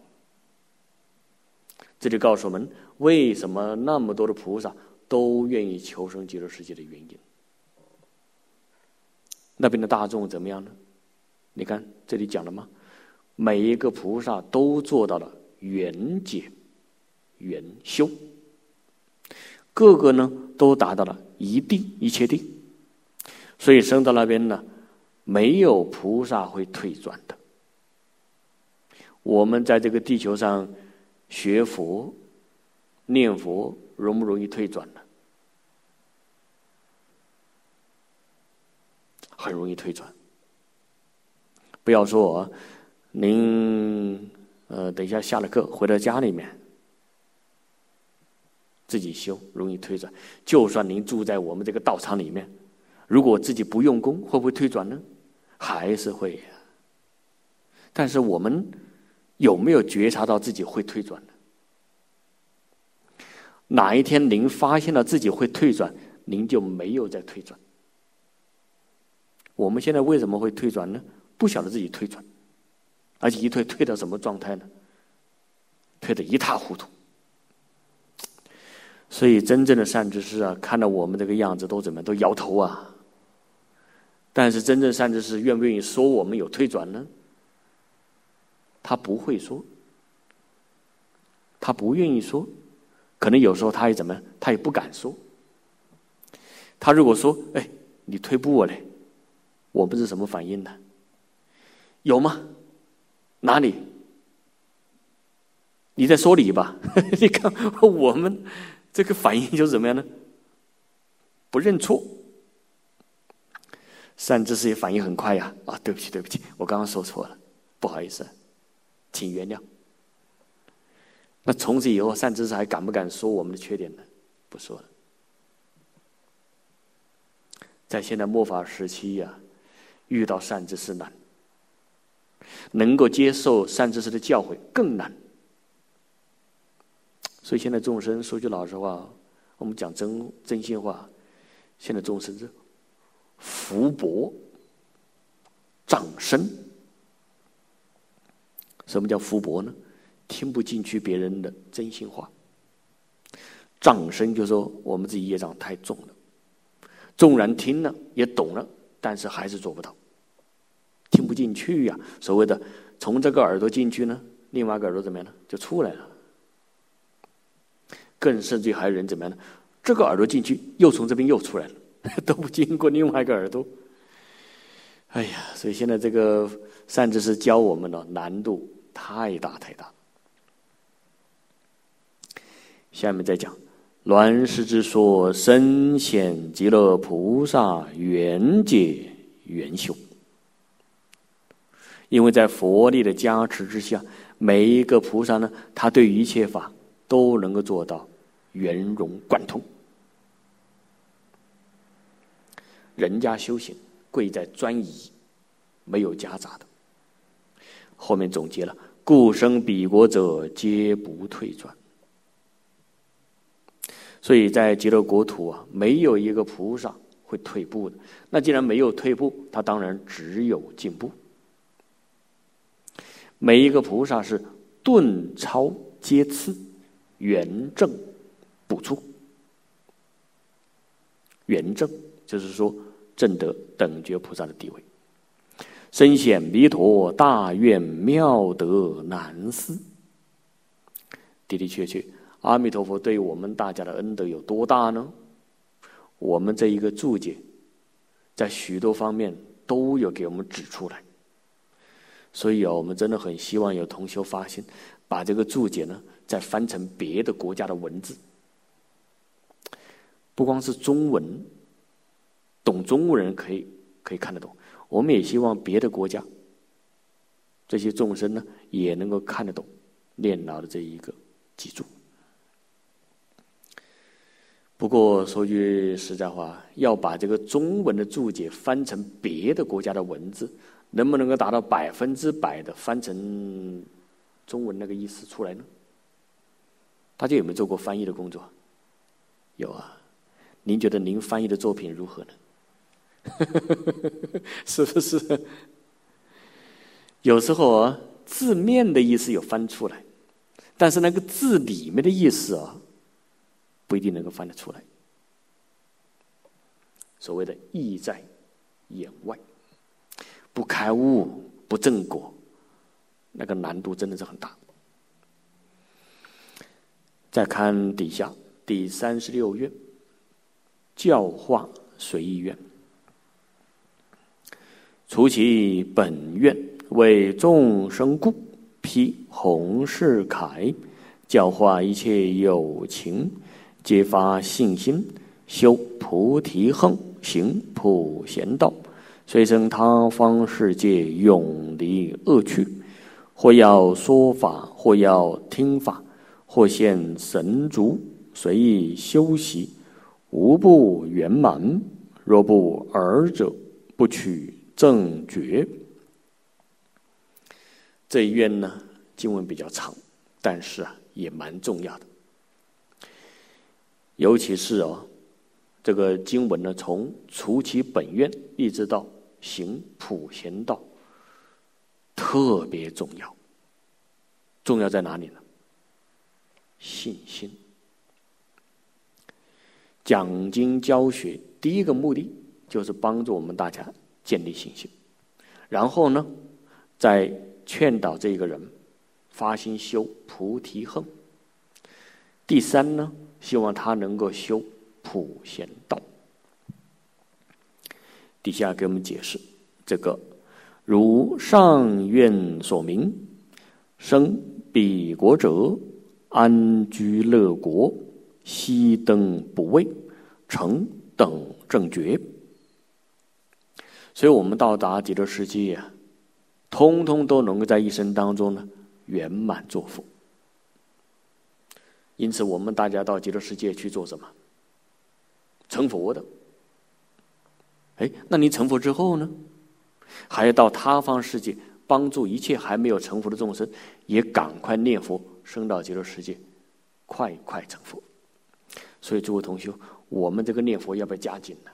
这就告诉我们为什么那么多的菩萨都愿意求生极乐世界的原因。那边的大众怎么样呢？你看这里讲了吗？每一个菩萨都做到了圆解圆修，个个呢都达到了一地一切地，所以升到那边呢，没有菩萨会退转的。我们在这个地球上学佛念佛，容不容易退转呢？很容易退转。不要说啊，您等一下下了课回到家里面， 自己修，容易退转。就算您住在我们这个道场里面，如果自己不用功，会不会退转呢？还是会呀。但是我们有没有觉察到自己会退转呢？哪一天您发现了自己会退转，您就没有再退转。我们现在为什么会退转呢？不晓得自己退转，而且一退到什么状态呢？退得一塌糊涂。所以真正的善知识啊，看到我们这个样子都怎么都摇头啊。但是真正善知识愿不愿意说我们有退转呢？他不会说，他不愿意说，可能有时候他也怎么样，他也不敢说。他如果说，哎，你退步了嘞，我们是什么反应呢？有吗？哪里？你在说理吧？你看我们这个反应就是怎么样呢？不认错。善知识也反应很快呀！啊，对不起，我刚刚说错了，不好意思，请原谅。那从此以后，善知识还敢不敢说我们的缺点呢？不说了。在现在末法时期呀，遇到善知识难，能够接受善知识的教诲更难。所以现在众生说句老实话，我们讲真心话，现在众生是福薄障深。什么叫福薄呢？听不进去别人的真心话。障深就是说我们自己业障太重了，纵然听了也懂了，但是还是做不到，听不进去呀。所谓的从这个耳朵进去呢，另外一个耳朵怎么样呢？就出来了。更甚至于还有人怎么样呢？这个耳朵进去，又从这边又出来了，都不经过另外一个耳朵。哎呀，所以现在这个善知识教我们的难度太大。下面再讲鸾师之说，身显极乐菩萨缘解缘修。因为在佛力的加持之下，每一个菩萨呢，他对一切法都能够做到圆融贯通。人家修行贵在专一，没有夹杂的。后面总结了，故生彼国者皆不退转。所以在极乐国土啊，没有一个菩萨会退步的。那既然没有退步，他当然只有进步。每一个菩萨是顿超皆次，圆正不出。圆正就是说证得等觉菩萨的地位。身显弥陀大愿妙德难思。的确，阿弥陀佛对我们大家的恩德有多大呢？我们这一个注解在许多方面都有给我们指出来。所以我们真的很希望有同修发现，把这个注解呢再翻成别的国家的文字，不光是中文，懂中文人可以看得懂，我们也希望别的国家这些众生呢也能够看得懂念老的这一个记住。不过说句实在话，要把这个中文的注解翻成别的国家的文字，能不能够达到100%的翻成中文那个意思出来呢？大家有没有做过翻译的工作？有啊。您觉得您翻译的作品如何呢？是不是？有时候啊，字面的意思有翻出来，但是那个字里面的意思啊，不一定能够翻得出来。所谓的意在言外，不开悟不正果，那个难度真的是很大。再看底下第36愿，教化随意愿。除其本愿为众生故，披弘誓铠，教化一切有情，皆发信心，修菩提行，行普贤道，虽生他方世界，永离恶趣。或要说法，或要听法，或现神足， 随意修习，无不圆满。若不尔者，不取正觉。这一愿呢，经文比较长，但是也蛮重要的。尤其是这个经文呢，从除其本愿一直到行普贤道，特别重要。重要在哪里呢？信心。讲经教学第一个目的就是帮助我们大家建立信心，然后呢，再劝导这个人发心修菩提恨。第三呢，希望他能够修普贤道。底下给我们解释这个，如上愿所明，生彼国者，安居乐国，悉登不畏，成等正觉。所以我们到达极乐世界通通都能够在一生当中呢圆满作佛。因此我们大家到极乐世界去做什么？成佛的。那你成佛之后呢，还要到他方世界帮助一切还没有成佛的众生，也赶快念佛升到极乐世界，快快成佛。所以诸位同学，我们这个念佛要不要加紧呢？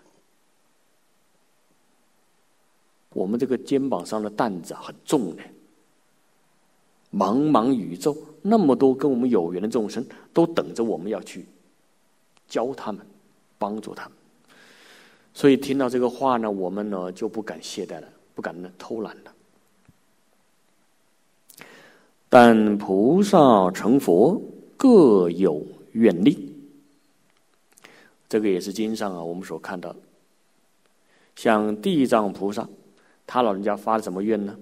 我们这个肩膀上的担子很重呢。茫茫宇宙，那么多跟我们有缘的众生，都等着我们要去教他们，帮助他们。所以听到这个话呢，我们呢就不敢懈怠了，不敢偷懒了。但菩萨成佛各有愿力，这个也是经上我们所看到的。像地藏菩萨，他老人家发了什么愿呢？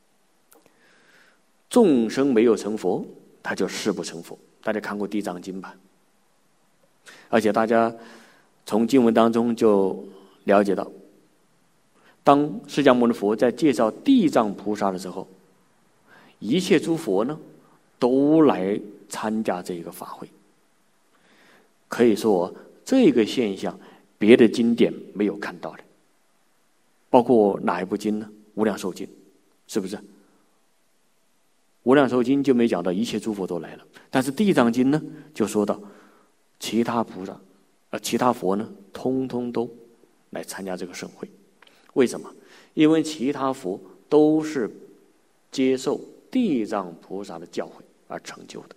众生没有成佛，他就誓不成佛。大家看过《地藏经》吧？而且大家从经文当中就了解到，当释迦牟尼佛在介绍地藏菩萨的时候，一切诸佛呢都来参加这个法会。可以说这个现象别的经典没有看到的。包括哪一部经呢？无量寿经，是不是？无量寿经就没讲到一切诸佛都来了，但是地藏经呢就说到其他菩萨其他佛呢通通都来参加这个盛会。为什么？因为其他佛都是接受地藏菩萨的教诲而成就的。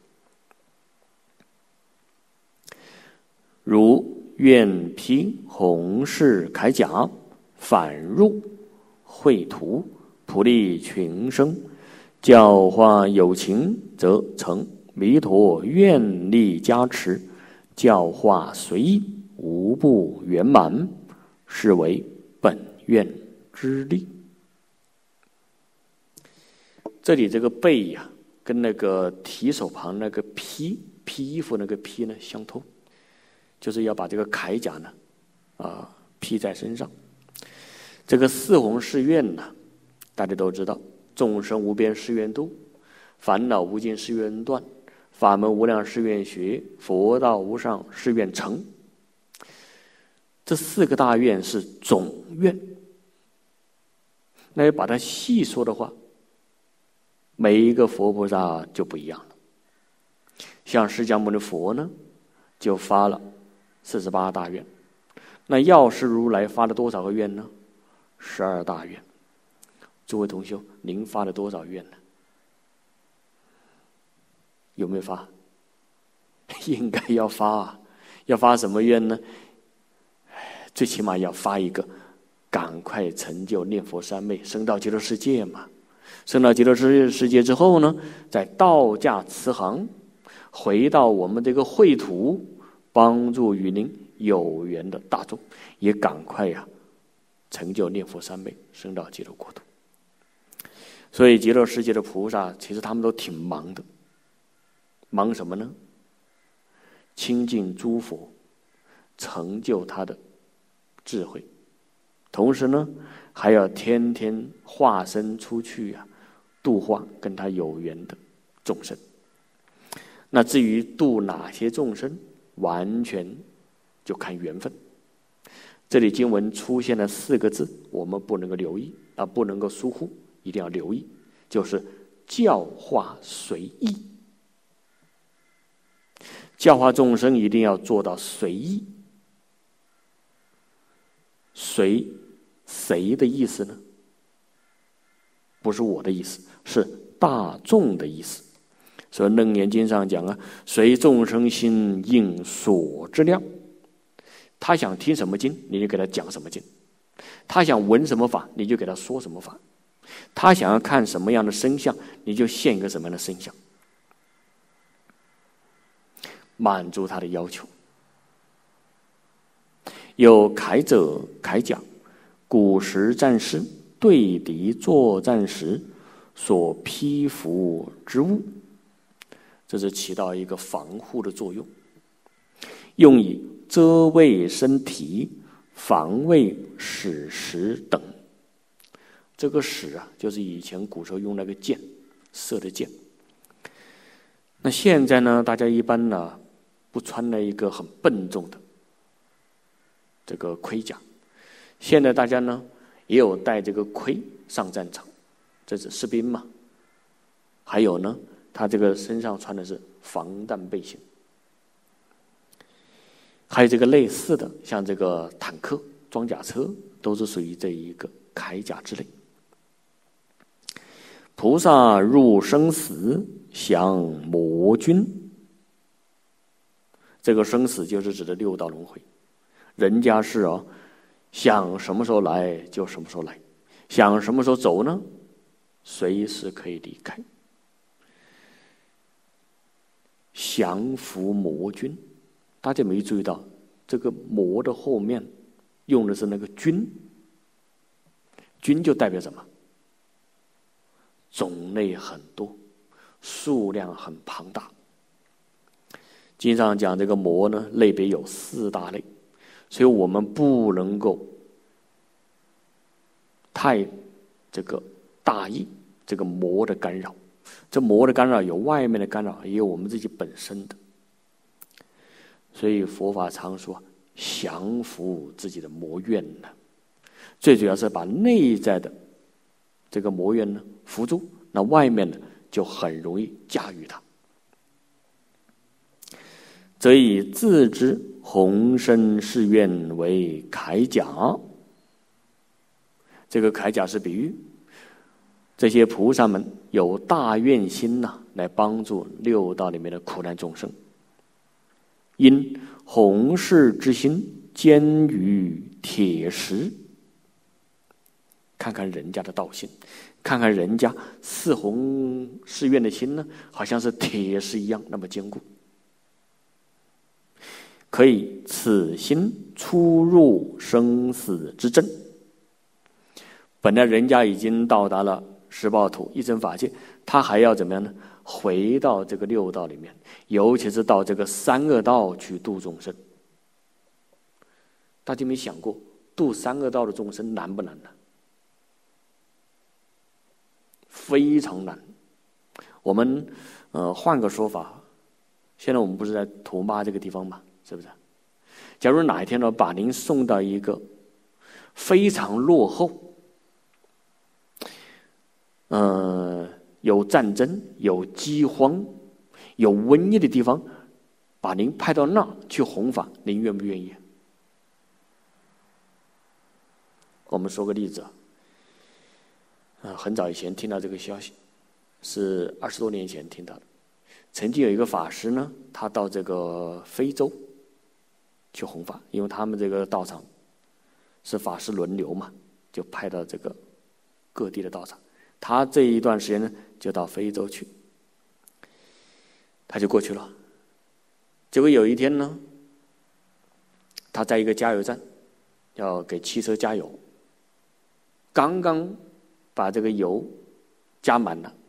如愿披红饰铠甲，反入秽土，普利群生，教化有情，则成弥陀愿力加持，教化随意，无不圆满，是为本愿之力。这里这个背跟那个提手旁那个披衣服那个披呢相通，就是要把这个铠甲呢披在身上。这个四弘誓愿呢，大家都知道，众生无边誓愿度，烦恼无尽誓愿断，法门无量誓愿学，佛道无上誓愿成。这四个大愿是总愿。那要把它细说的话，每一个佛菩萨就不一样了。像释迦牟尼佛呢，就发了48大愿。那药师如来发了多少个愿呢？12大愿。诸位同修，您发了多少愿呢？有没有发？应该要发要发什么愿呢？最起码要发一个，赶快成就念佛三昧，升到极乐世界嘛。升到极乐世界之后呢，在道驾慈航，回到我们这个秽土，帮助与您有缘的大众，也赶快成就念佛三昧，升到极乐国土。所以极乐世界的菩萨其实他们都挺忙的。忙什么呢？亲近诸佛，成就他的智慧，同时呢还要天天化身出去度化跟他有缘的众生。那至于度哪些众生， 完全就看缘分。这里经文出现了4个字，我们不能够留意啊，不能够疏忽，一定要留意，就是教化随意。教化众生一定要做到随意。随谁的意思呢？不是我的意思，是大众的意思。所以《楞严经》上讲啊，随众生心，应所知量。他想听什么经，你就给他讲什么经；他想闻什么法，你就给他说什么法；他想要看什么样的身相，你就现一个什么样的身相，满足他的要求。有铠者铠甲，古时战士对敌作战时所披服之物，这是起到一个防护的作用，用以遮卫身体，防卫矢石等。这个矢啊，就是以前古时候用那个箭射的箭。那现在呢，大家一般呢不穿了一个很笨重的这个盔甲，现在大家呢也有带这个盔上战场，这是士兵嘛。还有呢，他这个身上穿的是防弹背心。还有这个类似的，像这个坦克、装甲车，都是属于这一个铠甲之类。菩萨入生死，降魔君。这个生死就是指的6道轮回。人家是想什么时候来就什么时候来，想什么时候走呢，随时可以离开。降伏魔君，大家没注意到这个魔的后面用的是那个君，君就代表什么？种类很多，数量很庞大。经上讲这个魔呢，类别有4大类，所以我们不能够太这个大意这个魔的干扰。这魔的干扰有外面的干扰，也有我们自己本身的。所以佛法常说降服自己的魔怨呢，最主要是把内在的这个魔怨呢扶住，那外面呢就很容易驾驭它。则以自知宏深誓愿为铠甲，这个铠甲是比喻这些菩萨们有大愿心来帮助6道里面的苦难众生，因弘誓之心坚于铁石。看看人家的道心，看看人家誓弘誓愿的心呢，好像是铁石一样那么坚固。可以此心出入生死之阵。本来人家已经到达了十报土一真法界，他还要怎么样呢？回到这个6道里面，尤其是到这个3恶道去度众生。大家没想过度3恶道的众生难不难呢？非常难。我们换个说法，现在我们不是在图妈这个地方吗？是不是？假如哪一天呢，把您送到一个非常落后，有战争、有饥荒、有瘟疫的地方，把您派到那儿去弘法，您愿不愿意？我们说个例子很早以前听到这个消息，是20多年前听到的。曾经有一个法师呢，他到这个非洲去弘法，因为他们这个道场是法师轮流嘛，就派到这个各地的道场。他这一段时间呢，就到非洲去，他就过去了。结果有一天呢，他在一个加油站要给汽车加油，刚刚把这个油加满了，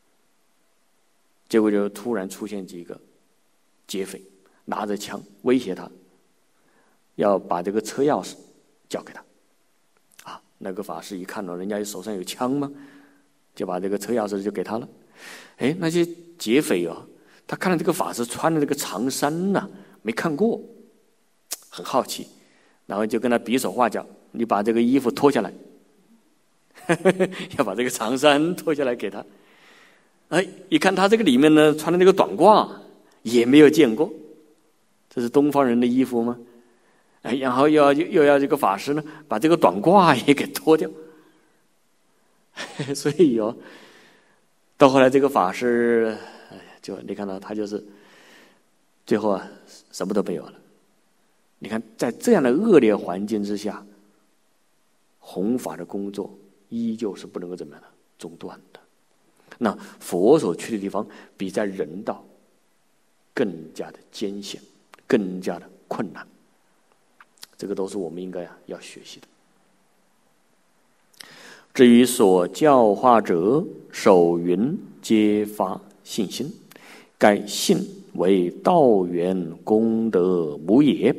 结果就突然出现几个劫匪，拿着枪威胁他，要把这个车钥匙交给他。那个法师一看到人家手上有枪嘛，就把这个车钥匙就给他了。那些劫匪他看到这个法师穿的这个长衫没看过，很好奇，然后就跟他比手画脚，你把这个衣服脱下来，要把这个长衫脱下来给他。哎，一看他这个里面呢穿的那个短褂也没有见过，这是东方人的衣服吗？哎，然后又要这个法师呢把这个短褂也给脱掉，所以到后来这个法师就你看到他就是最后什么都没有了。你看在这样的恶劣环境之下，弘法的工作依旧是不能够怎么样的中断的。那佛所去的地方比在人道更加的艰险，更加的困难，这个都是我们应该要学习的。至于所教化者，首云皆发信心，盖信为道源功德母也。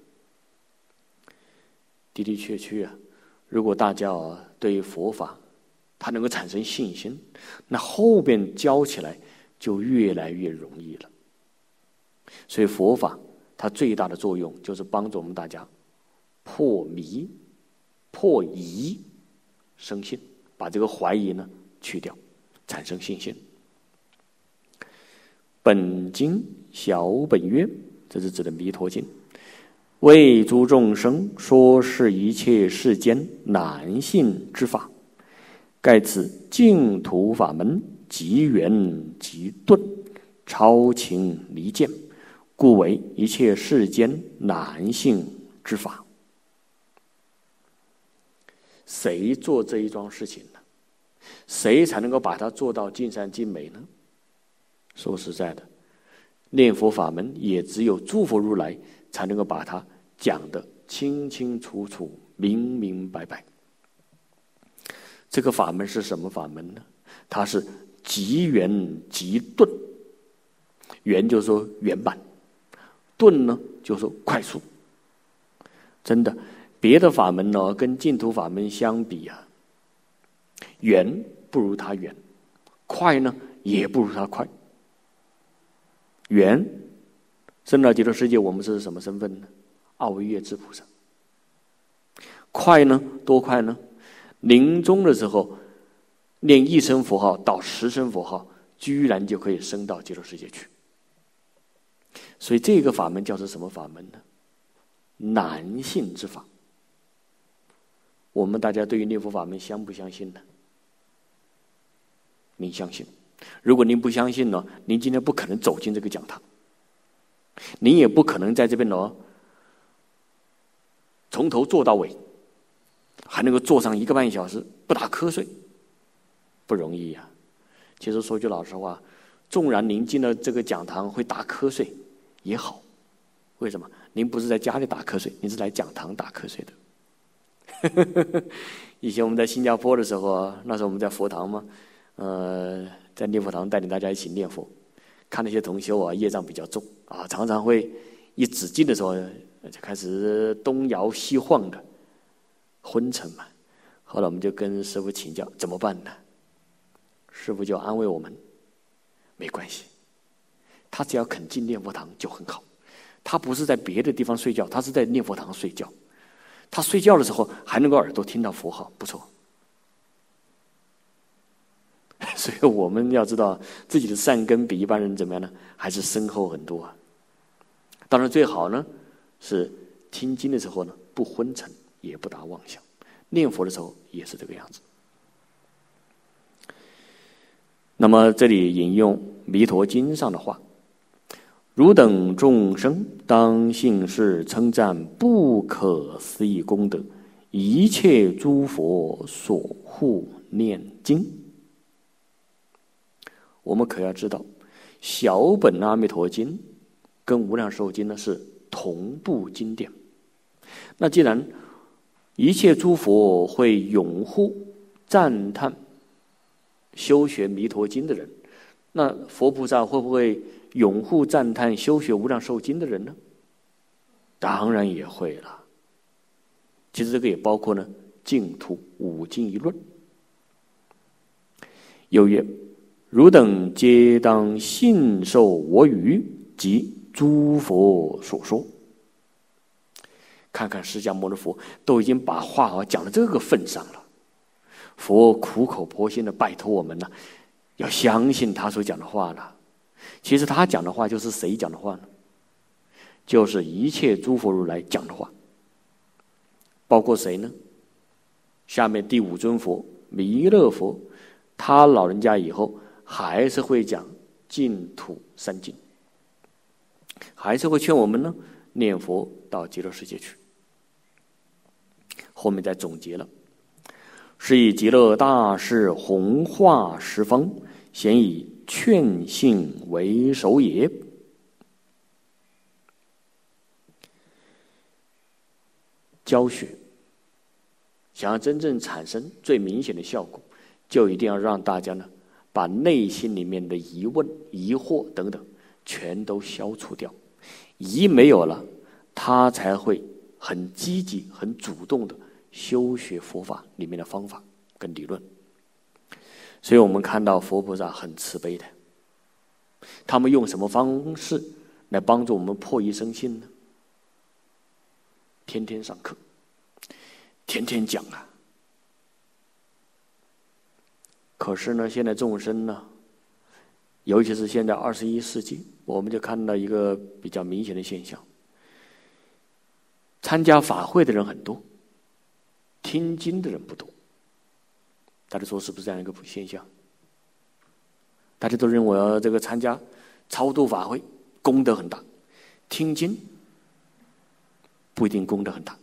的的确确如果大家对于佛法它能够产生信心，那后边教起来就越来越容易了。所以佛法它最大的作用就是帮助我们大家破迷、破疑、生信，把这个怀疑呢去掉，产生信心。本经小本曰，这是指的弥陀经，为诸众生说是一切世间难信之法，盖此净土法门，即圆即顿，超情离见，故为一切世间难信之法。谁做这一桩事情呢？谁才能够把它做到尽善尽美呢？说实在的，念佛法门也只有诸佛如来才能够把它讲得清清楚楚、明明白白。这个法门是什么法门呢？它是即圆即顿。圆就是说圆满，顿呢就是说快速。真的，别的法门呢跟净土法门相比圆不如它圆，快呢也不如它快。圆升到极乐世界，我们是什么身份呢？二位月智菩萨。快呢，多快呢？临终的时候念一声佛号到10声佛号，居然就可以升到极乐世界去。所以这个法门叫做什么法门呢？难信之法。我们大家对于念佛法门相不相信呢？您相信。如果您不相信呢，您今天不可能走进这个讲堂，您也不可能在这边呢从头做到尾，还能够坐上1个半小时不打瞌睡，不容易呀。其实说句老实话，纵然您进了这个讲堂会打瞌睡也好，为什么？您不是在家里打瞌睡，您是来讲堂打瞌睡的。以前我们在新加坡的时候，那时候我们在佛堂嘛，在念佛堂带领大家一起念佛，看那些同修业障比较重常常会一止境的时候就开始东摇西晃的，昏沉嘛。后来我们就跟师父请教怎么办呢？师父就安慰我们，没关系，他只要肯进念佛堂就很好。他不是在别的地方睡觉，他是在念佛堂睡觉。他睡觉的时候还能够耳朵听到佛号，不错。所以我们要知道自己的善根比一般人怎么样呢？还是深厚很多当然最好呢是听经的时候呢不昏沉，也不打妄想，念佛的时候也是这个样子。那么这里引用弥陀经上的话，汝等众生当信是称赞不可思议功德，一切诸佛所护念经。我们可要知道，小本阿弥陀经跟无量寿经呢是同步经典。那既然一切诸佛会拥护赞叹修学弥陀经的人，那佛菩萨会不会拥护赞叹修学无量寿经的人呢？当然也会了。其实这个也包括呢净土五经一论。又曰，汝等皆当信受我语及诸佛所说。看看释迦牟尼佛都已经把话讲到这个份上了，佛苦口婆心的拜托我们呢，要相信他所讲的话了。其实他讲的话就是谁讲的话呢？就是一切诸佛如来讲的话。包括谁呢？下面第五尊佛弥勒佛，他老人家以后还是会讲净土三经，还是会劝我们呢念佛到极乐世界去。后面再总结了，是以极乐大士弘化十方，咸以劝信为首也。教学想要真正产生最明显的效果，就一定要让大家呢把内心里面的疑问、疑惑等等全都消除掉。疑没有了，他才会很积极、很主动的修学佛法里面的方法跟理论。所以我们看到佛菩萨很慈悲的，他们用什么方式来帮助我们破疑生信呢？天天上课，天天讲啊。可是呢，现在众生呢，尤其是现在21世纪，我们就看到一个比较明显的现象：参加法会的人很多，听经的人不多。大家说是不是这样一个现象？大家都认为这个参加超度法会功德很大，听经不一定功德很大。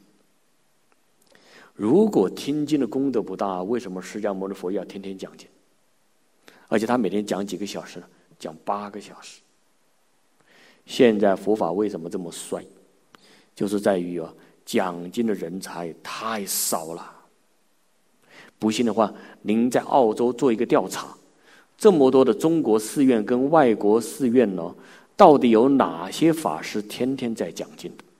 如果听经的功德不大，为什么释迦牟尼佛要天天讲经？而且他每天讲几个小时呢？讲8个小时。现在佛法为什么这么衰？就是在于讲经的人才太少了。不信的话，您在澳洲做一个调查，这么多的中国寺院跟外国寺院呢，到底有哪些法师天天在讲经的？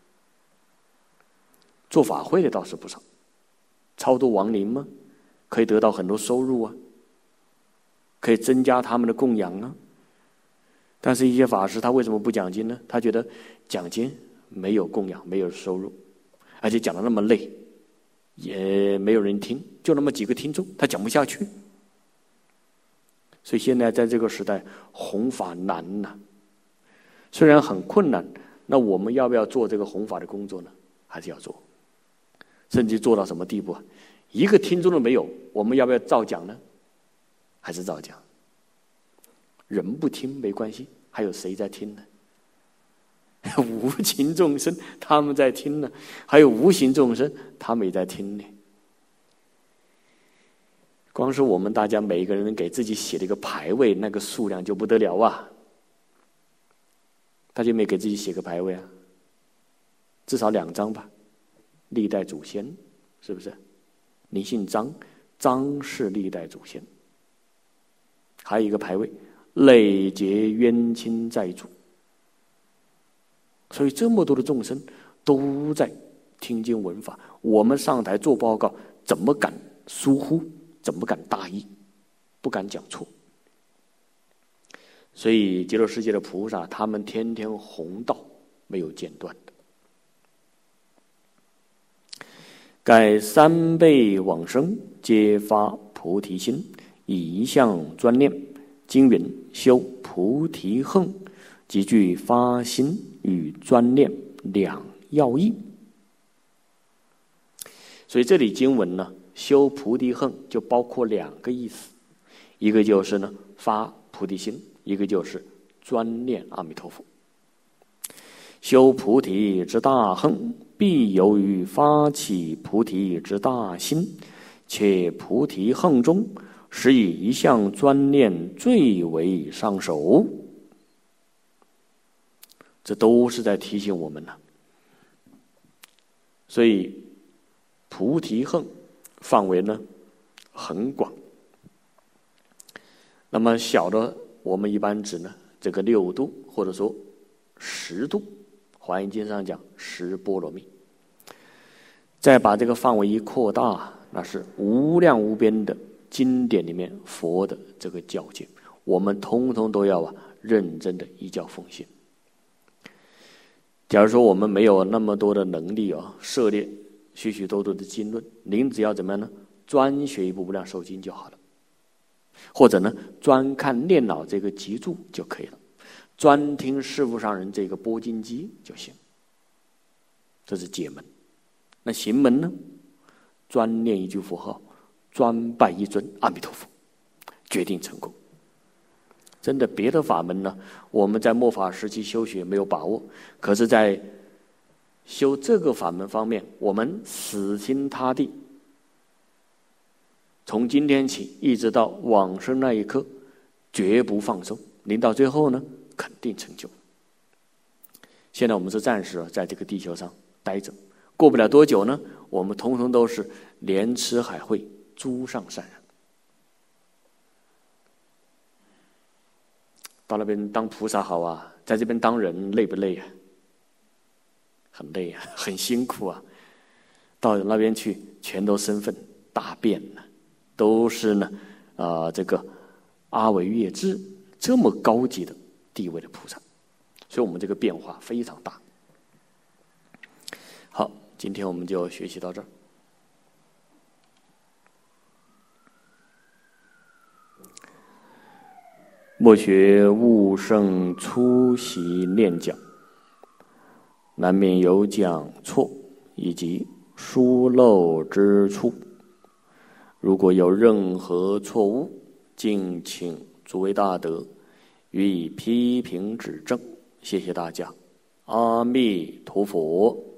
做法会的倒是不少，超度亡灵吗？可以得到很多收入啊，可以增加他们的供养啊。但是一些法师他为什么不讲经呢？他觉得讲经没有供养，没有收入，而且讲得那么累，也没有人听，就那么几个听众，他讲不下去。所以现在在这个时代，弘法难呐。虽然很困难，那我们要不要做这个弘法的工作呢？还是要做。甚至做到什么地步啊？一个听众都没有，我们要不要照讲呢？还是照讲？人不听没关系，还有谁在听呢？无情众生他们在听呢，还有无形众生他们也在听呢。光是我们大家每一个人给自己写了一个牌位，那个数量就不得了啊！大家有没有给自己写个牌位啊？至少2张吧。历代祖先，是不是？你姓张，张是历代祖先。还有一个牌位，累劫冤亲债主。所以这么多的众生都在听经闻法，我们上台做报告，怎么敢疏忽？怎么敢大意？不敢讲错。所以极乐世界的菩萨，他们天天弘道，没有间断的。盖3辈往生，皆发菩提心，以一向专念。经云：修菩提行，即具发心与专念两要义。所以这里经文呢，修菩提行就包括2个意思，一个就是呢发菩提心，一个就是专念阿弥陀佛。修菩提之大行，必由于发起菩提之大心，且菩提行中，实以一向专念最为上首。这都是在提醒我们呢。所以菩提行范围呢很广。那么小的我们一般指呢这个6度，或者说10度。华严经上讲10波罗蜜。再把这个范围一扩大，那是无量无边的经典里面佛的这个教诫，我们通通都要认真的依教奉行。 假如说我们没有那么多的能力涉猎许许多多的经论，您只要怎么样呢？专学一部《无量寿经》就好了，或者呢，专看念老这个集注就可以了，专听师父上人这个播经机就行。这是解门。那行门呢？专念一句佛号，专拜一尊阿弥陀佛，决定成功。真的，别的法门呢，我们在末法时期修学没有把握，可是在修这个法门方面，我们死心塌地，从今天起一直到往生那一刻，绝不放松。临到最后呢，肯定成就。现在我们是暂时在这个地球上待着，过不了多久呢，我们统统都是莲池海会诸上善人。到那边当菩萨好啊，在这边当人累不累啊？很累啊，很辛苦啊。到那边去，全都身份大变了，都是呢，这个阿惟越致这么高级的地位的菩萨，所以我们这个变化非常大。好，今天我们就学习到这儿。莫学悟圣出席念讲，难免有讲错以及疏漏之处。如果有任何错误，敬请诸位大德予以批评指正。谢谢大家，阿弥陀佛。